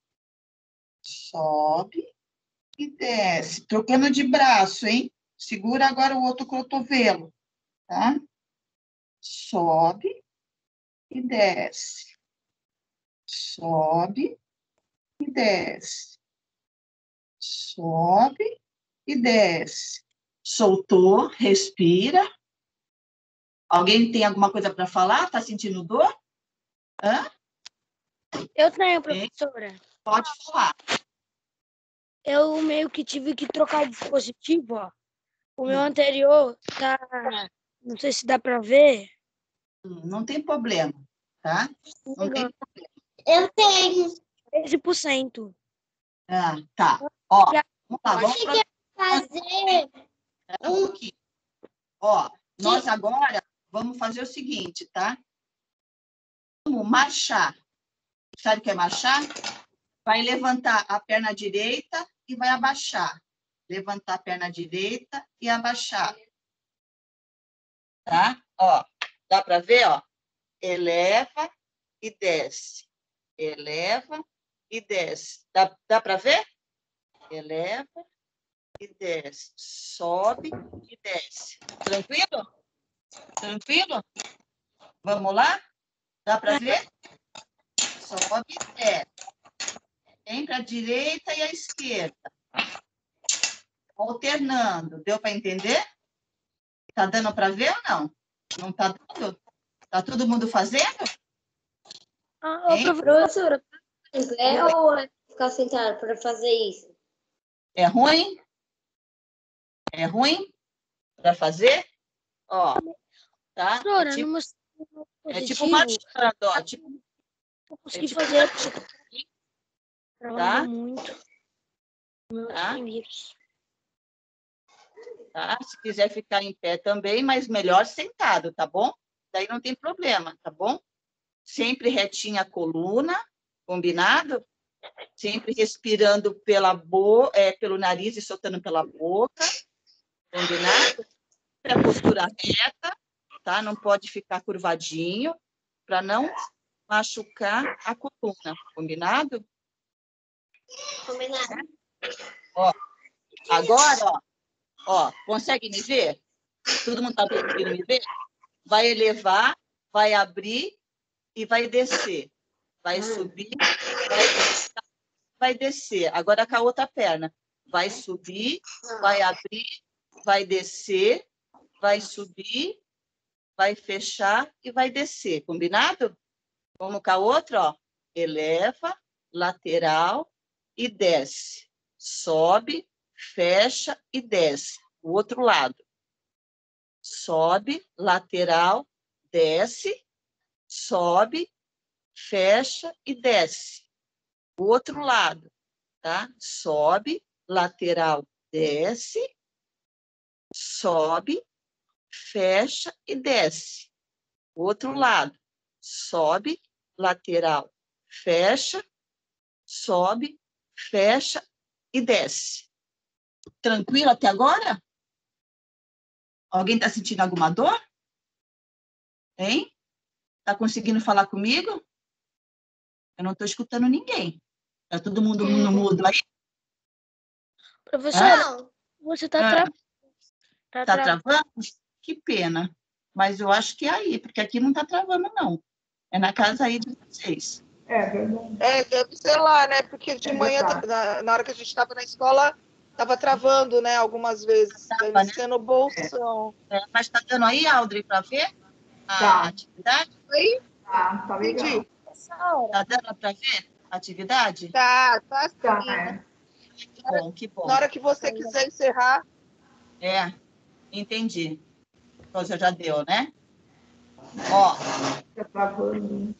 Sobe e desce. Trocando de braço, hein? Segura agora o outro cotovelo, tá? Sobe e desce. Sobe e desce. Sobe e desce. Soltou, respira. Alguém tem alguma coisa para falar? Tá sentindo dor? Hã? Eu tenho, professora. Pode falar. eu meio que tive que trocar o dispositivo, ó. O meu anterior tá... Não sei se dá para ver. Não tem problema, tá? Não tem problema. Eu tenho. 13%. Ah, tá. Ó, vamos lá, vamos Você quer fazer um pouquinho. Ó, nós agora vamos fazer o seguinte, tá? Vamos marchar. Sabe o que é marchar? Vai levantar a perna direita e vai abaixar. Levantar a perna direita e abaixar. Tá? Ó, dá para ver, ó? Eleva e desce. Eleva e desce. Dá para ver? Eleva e desce. Sobe e desce. Tranquilo? Tranquilo? Vamos lá? Dá para ver? Sobe e desce. Entre a direita e a esquerda. Alternando. Deu para entender? Tá dando para ver ou não? Não tá dando? Tá todo mundo fazendo? Professora, ou ficar sentado para fazer isso? É ruim? É ruim para fazer? Ó, tá? É tipo marchando, ó. Tipo, eu consegui fazer. Tá? Muito. Tá? Tá? Se quiser ficar em pé também, mas melhor sentado, tá bom? Daí não tem problema, tá bom? Sempre retinha a coluna, combinado? Sempre respirando pelo nariz e soltando pela boca, combinado? A postura reta, tá? Não pode ficar curvadinho, para não machucar a coluna, combinado? Combinado. Ó, agora, ó, consegue me ver? Todo mundo está conseguindo me ver? Vai elevar, vai abrir e vai descer. Vai subir, vai descer. Agora com a outra perna. Vai subir, vai abrir, vai descer, vai subir, vai fechar e vai descer. Combinado? Vamos com a outra, ó. Eleva, lateral e desce. Sobe, fecha e desce. O outro lado. Sobe, lateral, desce, sobe, fecha e desce. O outro lado, tá? Sobe, lateral, desce, sobe, fecha e desce. O outro lado, sobe, lateral, fecha, sobe, fecha e desce. Tranquilo até agora? Alguém está sentindo alguma dor? Hein? Está conseguindo falar comigo? Eu não estou escutando ninguém. Está todo mundo no mudo aí? Professora, você está travando. Está travando? Que pena. Mas eu acho que é aí, porque aqui não está travando, não. É na casa aí de vocês. É verdade. Deve ser lá, né? Porque de manhã, na hora que a gente estava na escola, estava travando, né? Algumas vezes. Deve ser no bolsão. Mas está dando aí, Audrey, para ver a atividade? Oi? Tá legal. Está dando para ver a atividade? Tá sim. Que bom. Na hora que você quiser encerrar. Entendi. Então, já deu, né? Ó. Tá travando.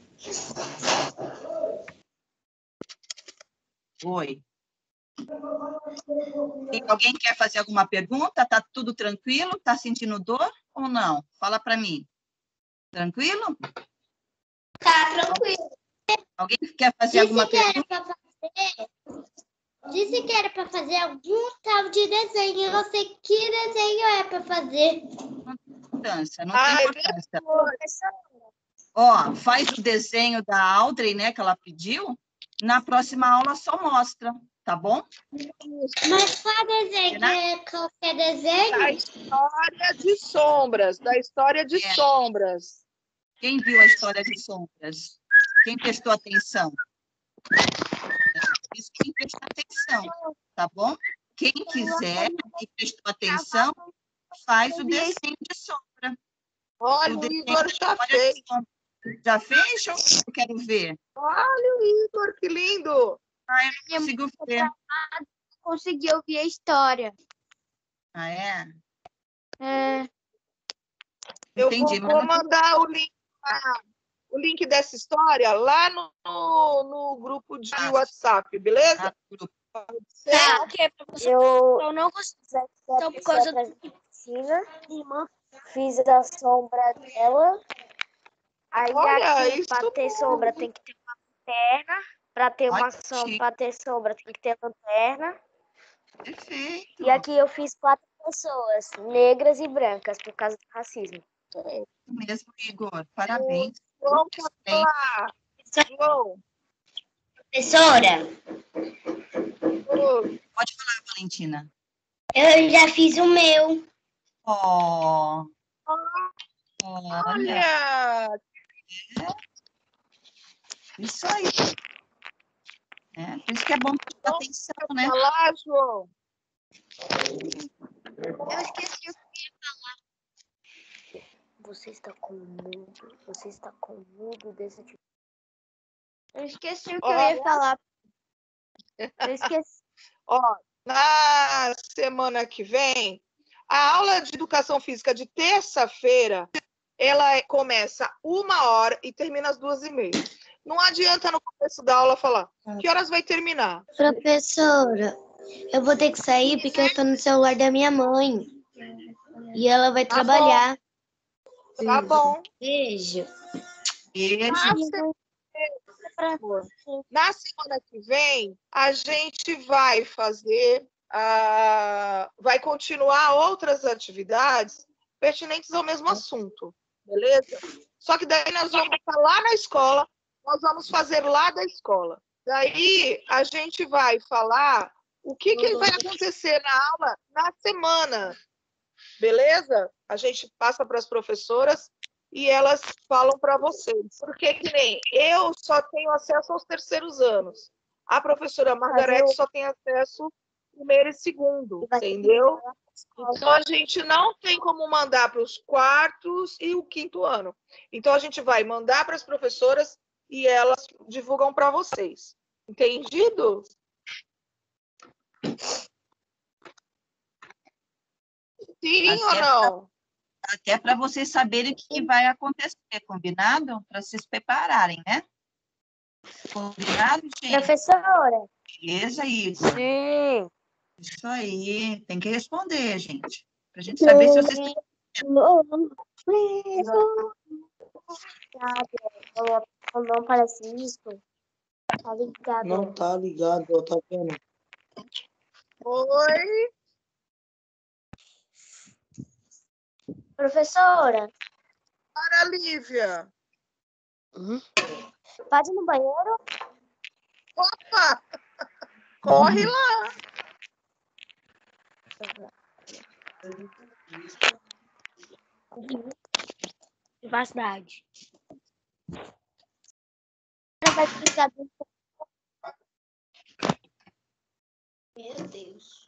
Oi. Alguém quer fazer alguma pergunta? Tá tudo tranquilo? Tá sentindo dor ou não? Fala para mim. Tranquilo? Tá tranquilo. Alguém quer fazer alguma pergunta? Disse que era para fazer algum tal de desenho. Eu não sei que desenho é para fazer. Não tem importância. Ó, faz o desenho da Audrey, né, que ela pediu. Na próxima aula só mostra, tá bom? Mas qual desenho? Qualquer desenho? Da história de sombras. Da história de sombras. Quem viu a história de sombras? Quem prestou atenção? Isso, quem prestou atenção, tá bom? Quem quiser e prestou atenção, faz o desenho de sombra. Olha, o Igor já fez. Já fez? Eu quero ver. Olha o Igor, que lindo! Ah, eu não consigo ver. Consegui ouvir a história. Ah, é? É. Eu Entendi, vou mandar o link dessa história lá no grupo de WhatsApp, beleza? Tá, ok, professor. Eu não consigo. Então, por causa da piscina, fiz a sombra dela. Aí Olha, aqui, isso para ter sombra, tem que ter uma lanterna. Para ter uma sombra, para ter sombra, tem que ter lanterna. Perfeito. E aqui eu fiz 4 pessoas, negras e brancas, por causa do racismo. Mesmo, Igor. Parabéns. Vamos lá. João. Professora, Pode falar, Valentina. eu já fiz o meu. Olha. Olha. Isso aí. Por isso que é bom prestar atenção, né? Falar, João. Eu esqueci o que ia falar. Você está com medo? Você está com medo desse tipo? Eu esqueci o que eu ia falar. Eu esqueci. Ó, na semana que vem, a aula de educação física de terça-feira, ela começa 1h e termina às 2h30. Não adianta no começo da aula falar que horas vai terminar. Professora, eu vou ter que sair porque eu tô no celular da minha mãe. E ela vai trabalhar. Tá bom. Beijo. Na semana que vem, a gente vai fazer, vai continuar outras atividades pertinentes ao mesmo assunto, beleza? Só que daí nós vamos estar lá na escola, nós vamos fazer lá da escola. Daí a gente vai falar o que vai acontecer na aula na semana, beleza? A gente passa para as professoras e elas falam para vocês. Porque que nem eu só tenho acesso aos terceiros anos. A professora Margarete só tem acesso ao primeiro e segundo, entendeu? Então, a gente não tem como mandar para os quartos e o quinto ano. Então, a gente vai mandar para as professoras e elas divulgam para vocês. Entendido? Sim ou não? Até para vocês saberem o que vai acontecer, combinado? Para vocês prepararem, né? Combinado, gente? Professora. Beleza, isso. Sim. Isso aí. Tem que responder, gente. Para a gente saber se vocês têm... Não parece isso. Tá ligado. Não tá ligado, tá vendo? Oi? Professora. Para, Lívia. Pode ir no banheiro? Opa! Corre lá. Privacidade. Vai precisar de... Meu Deus.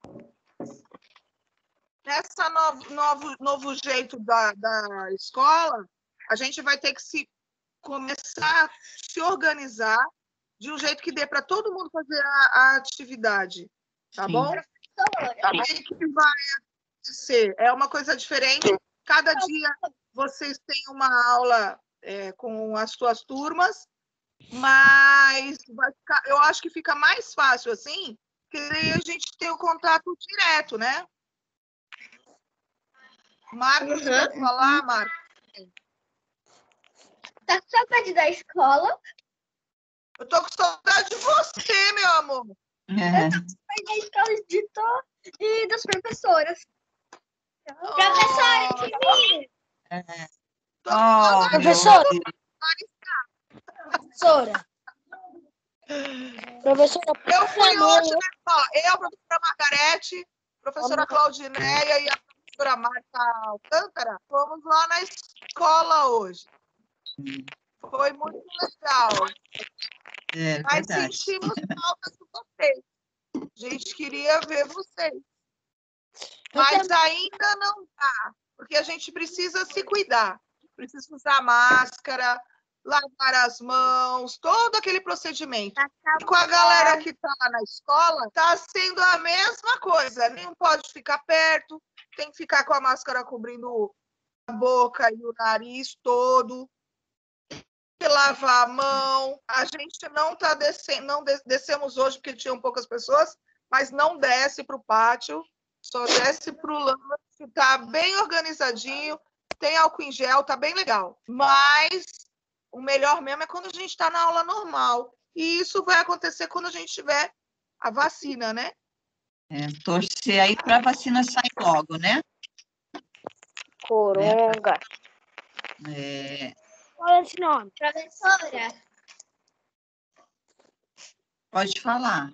Nessa novo jeito da escola, a gente vai ter que começar a se organizar de um jeito que dê para todo mundo fazer a atividade, tá bom? O que vai acontecer? É uma coisa diferente. Cada dia vocês têm uma aula com as suas turmas, mas eu acho que fica mais fácil assim, porque aí a gente tem o contato direto, né? Marcos, pode falar, Marcos? Tá com saudade da escola? Eu tô com saudade de você, meu amor. Eu tô com saudade da escola e das professoras. Professora, que Professora. Professora. Eu fui hoje na escola. Eu, a professora Margarete, a professora Claudineia e a professora Marta Alcântara, fomos lá na escola hoje. Foi muito legal. Mas verdade. sentimos falta de vocês. A gente queria ver vocês. Mas ainda não dá, porque a gente precisa se cuidar. Precisa usar máscara, lavar as mãos, todo aquele procedimento. Com a galera que está na escola, está sendo a mesma coisa. Não pode ficar perto, tem que ficar com a máscara cobrindo a boca e o nariz todo. Lavar a mão. A gente não está descendo, não descemos hoje porque tinham poucas pessoas, mas não desce para o pátio, só desce para o lanche, está bem organizadinho, tem álcool em gel, está bem legal. Mas o melhor mesmo é quando a gente está na aula normal. E isso vai acontecer quando a gente tiver a vacina, né? Torcer aí para a vacina sair logo, né? Coronga. Qual é esse nome? Professora, Pode falar.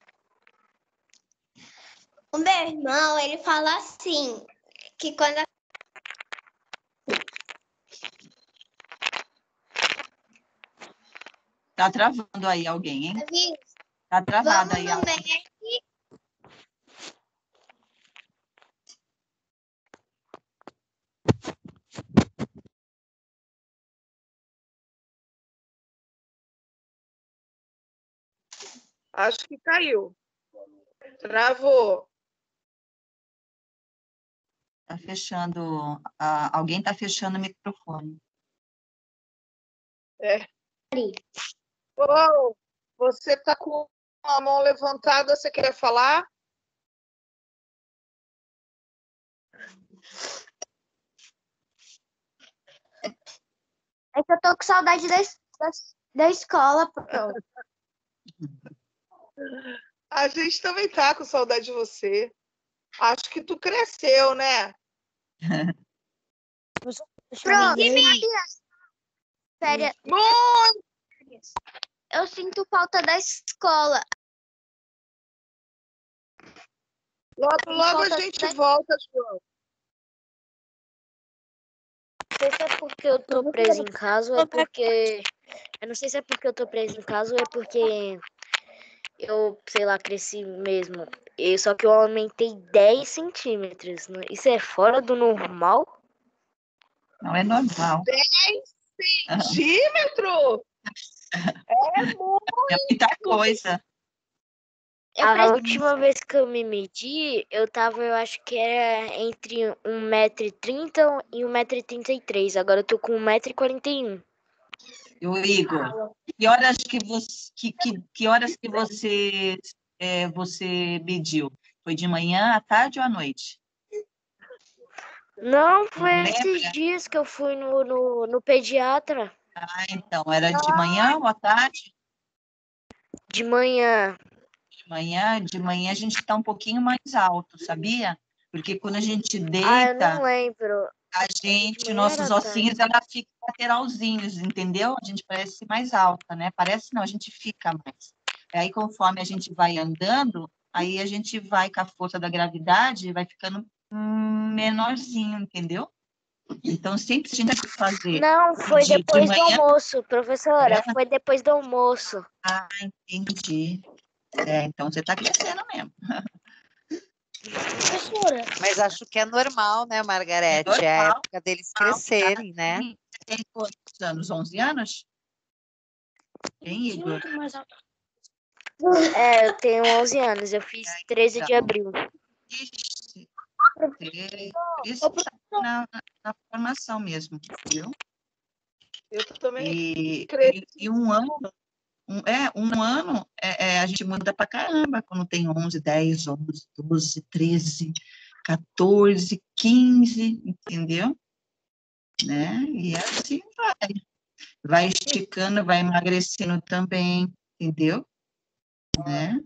o meu irmão, ele fala assim, que quando Tá travando aí alguém, hein? Tá travado aí vamos no alguém. Mac, Acho que caiu. Travou. Tá fechando. Alguém tá fechando o microfone. Oh, você está com a mão levantada, você quer falar? É que eu tô com saudade da escola, pô. A gente também tá com saudade de você. Acho que tu cresceu, né? Pronto. Sério, Muito! eu sinto falta da escola. Logo a gente volta, João. Não sei se é porque eu tô presa em casa ou é porque... Eu não sei se é porque eu tô presa em casa ou é porque eu, sei lá, cresci mesmo. Só que eu aumentei 10 centímetros. Isso é fora do normal? Não é normal. 10 centímetros? É muito! É muita coisa. A última vez que eu me medi, eu acho que era entre 1,30 m e 1,33 m. Agora eu tô com 1,41 m. O Igor, que horas que você mediu? Foi de manhã, à tarde ou à noite? Não, foi esses dias que eu fui no pediatra. Então, era de manhã ou à tarde? De manhã. De manhã a gente está um pouquinho mais alto, sabia? Porque quando a gente Eu deita, não lembro. nossos ossinhos, ela fica lateralzinhos, entendeu? A gente parece mais alta, né? Parece não, a gente fica mais. Aí, conforme a gente vai andando, aí a gente vai com a força da gravidade, vai ficando menorzinho, entendeu? Então, sempre a gente tem que fazer. Não, foi depois do manhã, almoço, professora. Foi depois do almoço. Ah, entendi. Então você está crescendo mesmo. Professora. Mas acho que é normal, né, Margarete? É a época deles crescerem, né? Você tem quantos anos? 11 anos? Tem, Igor? Eu tenho 11 anos. Eu fiz 13 de abril. Isso está na formação mesmo, viu? Eu também e um ano, a gente muda pra caramba quando tem 11, 10, 11, 12, 13, 14, 15, entendeu? Né? E assim vai. Vai esticando, vai emagrecendo também, entendeu? Né?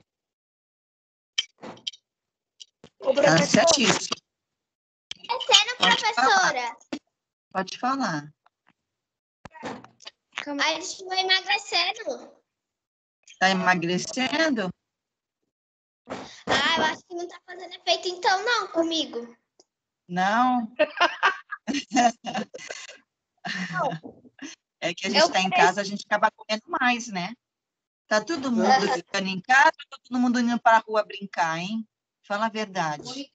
Tá certíssimo. É sério, professora? Pode falar. A gente vai emagrecendo. Tá emagrecendo? Eu acho que não tá fazendo efeito então, não, comigo. Não. É que a gente está em casa, a gente acaba comendo mais, né? Tá todo mundo ficando em casa, tá todo mundo indo para a rua brincar, hein? Fala a verdade.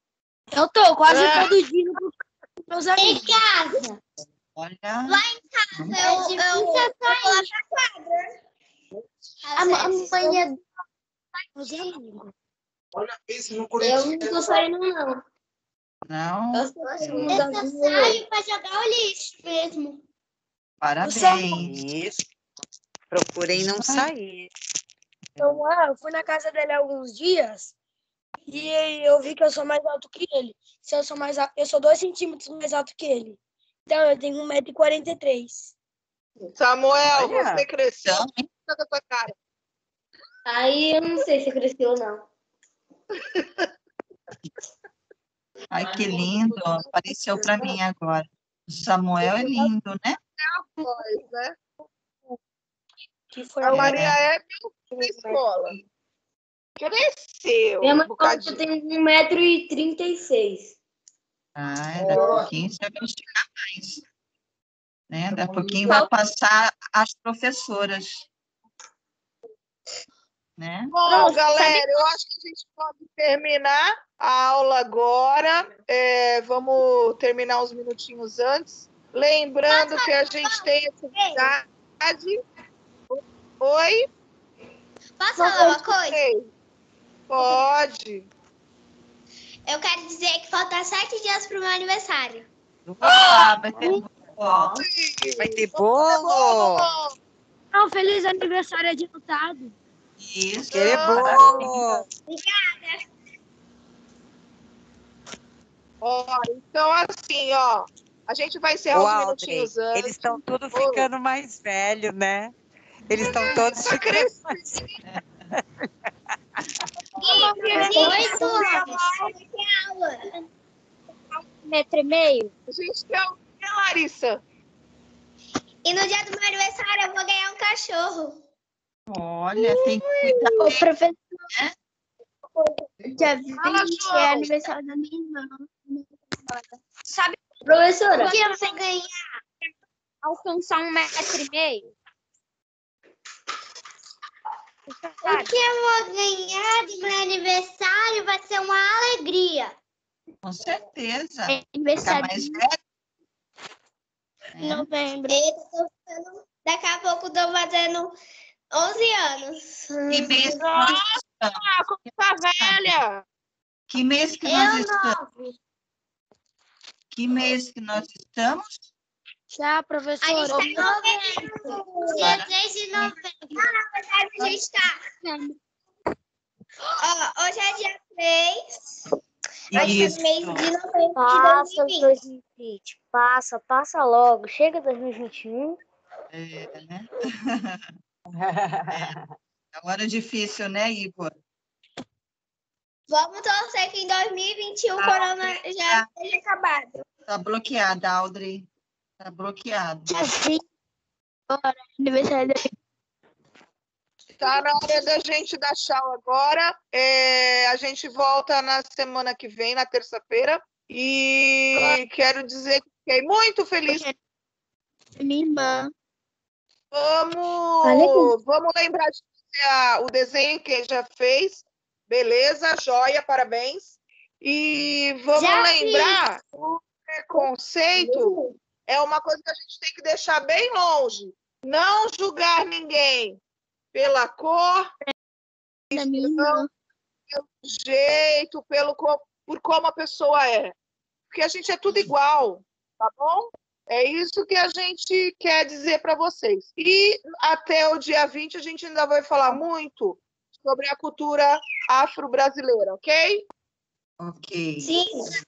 Eu tô quase todo dia com meus amigos. Em casa. Olha. Lá em casa. Eu vou lá pra quadra. Amanhã. Olha, esse no Eu Corinthians. não tô saindo, não. Não, Eu só saio pra jogar o lixo mesmo. parabéns. Isso. Procurem não sair. Eu fui na casa dele há alguns dias e eu vi que eu sou mais alto que ele. Se eu sou mais alto, eu sou 2 centímetros mais alto que ele. Então eu tenho 1,43 m. Samuel, Olha. você cresceu da tua cara. Aí eu não sei se cresceu ou não. Ai, que lindo. Apareceu para mim agora. O Samuel é lindo, né? Pois, né? Que foi A Maria Hebe na escola. Cresceu. Minha mãe Um falou que eu bocadinho. tenho 1,36 m. Ah, daqui a pouquinho você vai esticar mais. Né? Daqui a pouquinho vai passar as professoras. Né? Bom, galera, eu acho que a gente pode terminar a aula agora. Vamos terminar uns minutinhos antes. Lembrando que a gente tem atividade. Oi? Posso falar uma coisa? Pode. Eu quero dizer que faltam 7 dias pro meu aniversário. Ah, vai ter bolo. Vai ter bolo. Não, feliz aniversário adiantado. Isso. Querer bolo. Obrigada. Ó, então, assim, ó. A gente vai encerrar Ô, uns Audrey, minutinhos antes. eles estão todos ficando mais velhos, né? Eles estão todos ficando mais velhos. E 8 anos. Tem aula. 1,5 m. A gente quer o quê, Larissa? E no dia do meu aniversário eu vou ganhar um cachorro. Olha, tem que cuidar. Ô, professor, né? dia 20 João. é aniversário da minha irmã. Sabe, Professora, O que eu vou ganhar? alcançar 1,5 m? O que eu vou ganhar de meu aniversário vai ser uma alegria. Com certeza. É Ficar aniversário mais de velho. novembro. Daqui a pouco estou fazendo 11 anos. Que mês que nós estamos? Como tá velha? Que mês que nós Eu estamos? 9. Que mês que nós estamos? Já, A professora. gente está em novembro. Dia 3 de novembro. Não, na verdade, a gente está. Ó, hoje é dia 3. A gente Isso. tá no mês de novembro de Passa 2020. 2020. Passa logo. Chega 2021. É, né? É uma hora difícil, né, Igor? Vamos torcer que em 2021 o corona já esteja acabado. Tá bloqueada, Audrey. Tá bloqueado. Dia 20. Aniversário da Tá na hora da gente dar tchau agora. A gente volta na semana que vem, na terça-feira. E quero dizer que fiquei muito feliz. minha irmã. Vamos lembrar de fazer o desenho que já fez. Beleza, joia, parabéns. E vamos Já lembrar, o preconceito é uma coisa que a gente tem que deixar bem longe. Não julgar ninguém pela cor, Da minha irmã. pelo jeito, por como a pessoa é. Porque a gente é tudo igual, tá bom? É isso que a gente quer dizer para vocês. E até o dia 20 a gente ainda vai falar muito sobre a cultura afro-brasileira, ok? Ok. Sim.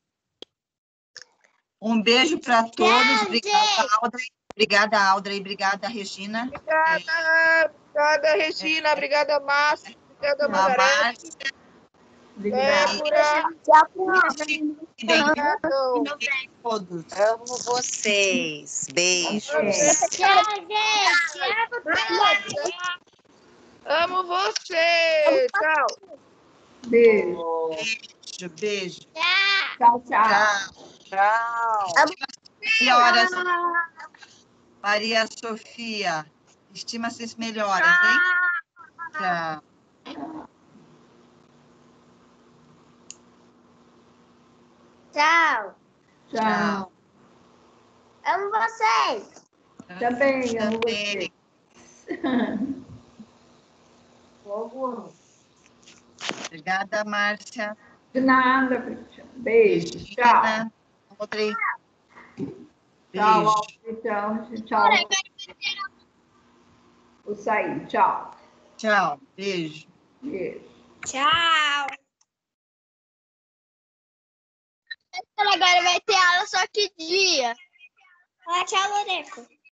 Um beijo para todos. Obrigada, Audrey. Obrigada, Audrey. Obrigada, Regina. Obrigada, Regina. Obrigada, Márcia. Obrigada, Margarete. Débora. Obrigado. Todos. Amo vocês. Beijos. Tchau, gente. Amo todos. Amo você. Tchau. Beijo. Beijo, beijo. Tchau, tchau. Tchau. Melhoras. Maria Sofia. Estima-se melhoras, hein? Tchau. Tchau. Tchau. Amo vocês. Também, amo Também. você. Logo. Obrigada, Márcia. De nada, Cristiano. Beijo. Tchau. Imagina. Outra aí. Tchau, Beijo. Alfred. Tchau. Vou sair. Tchau. Tchau. Beijo. Beijo. Tchau. Agora vai ter aula só que dia? Tchau, Loreto.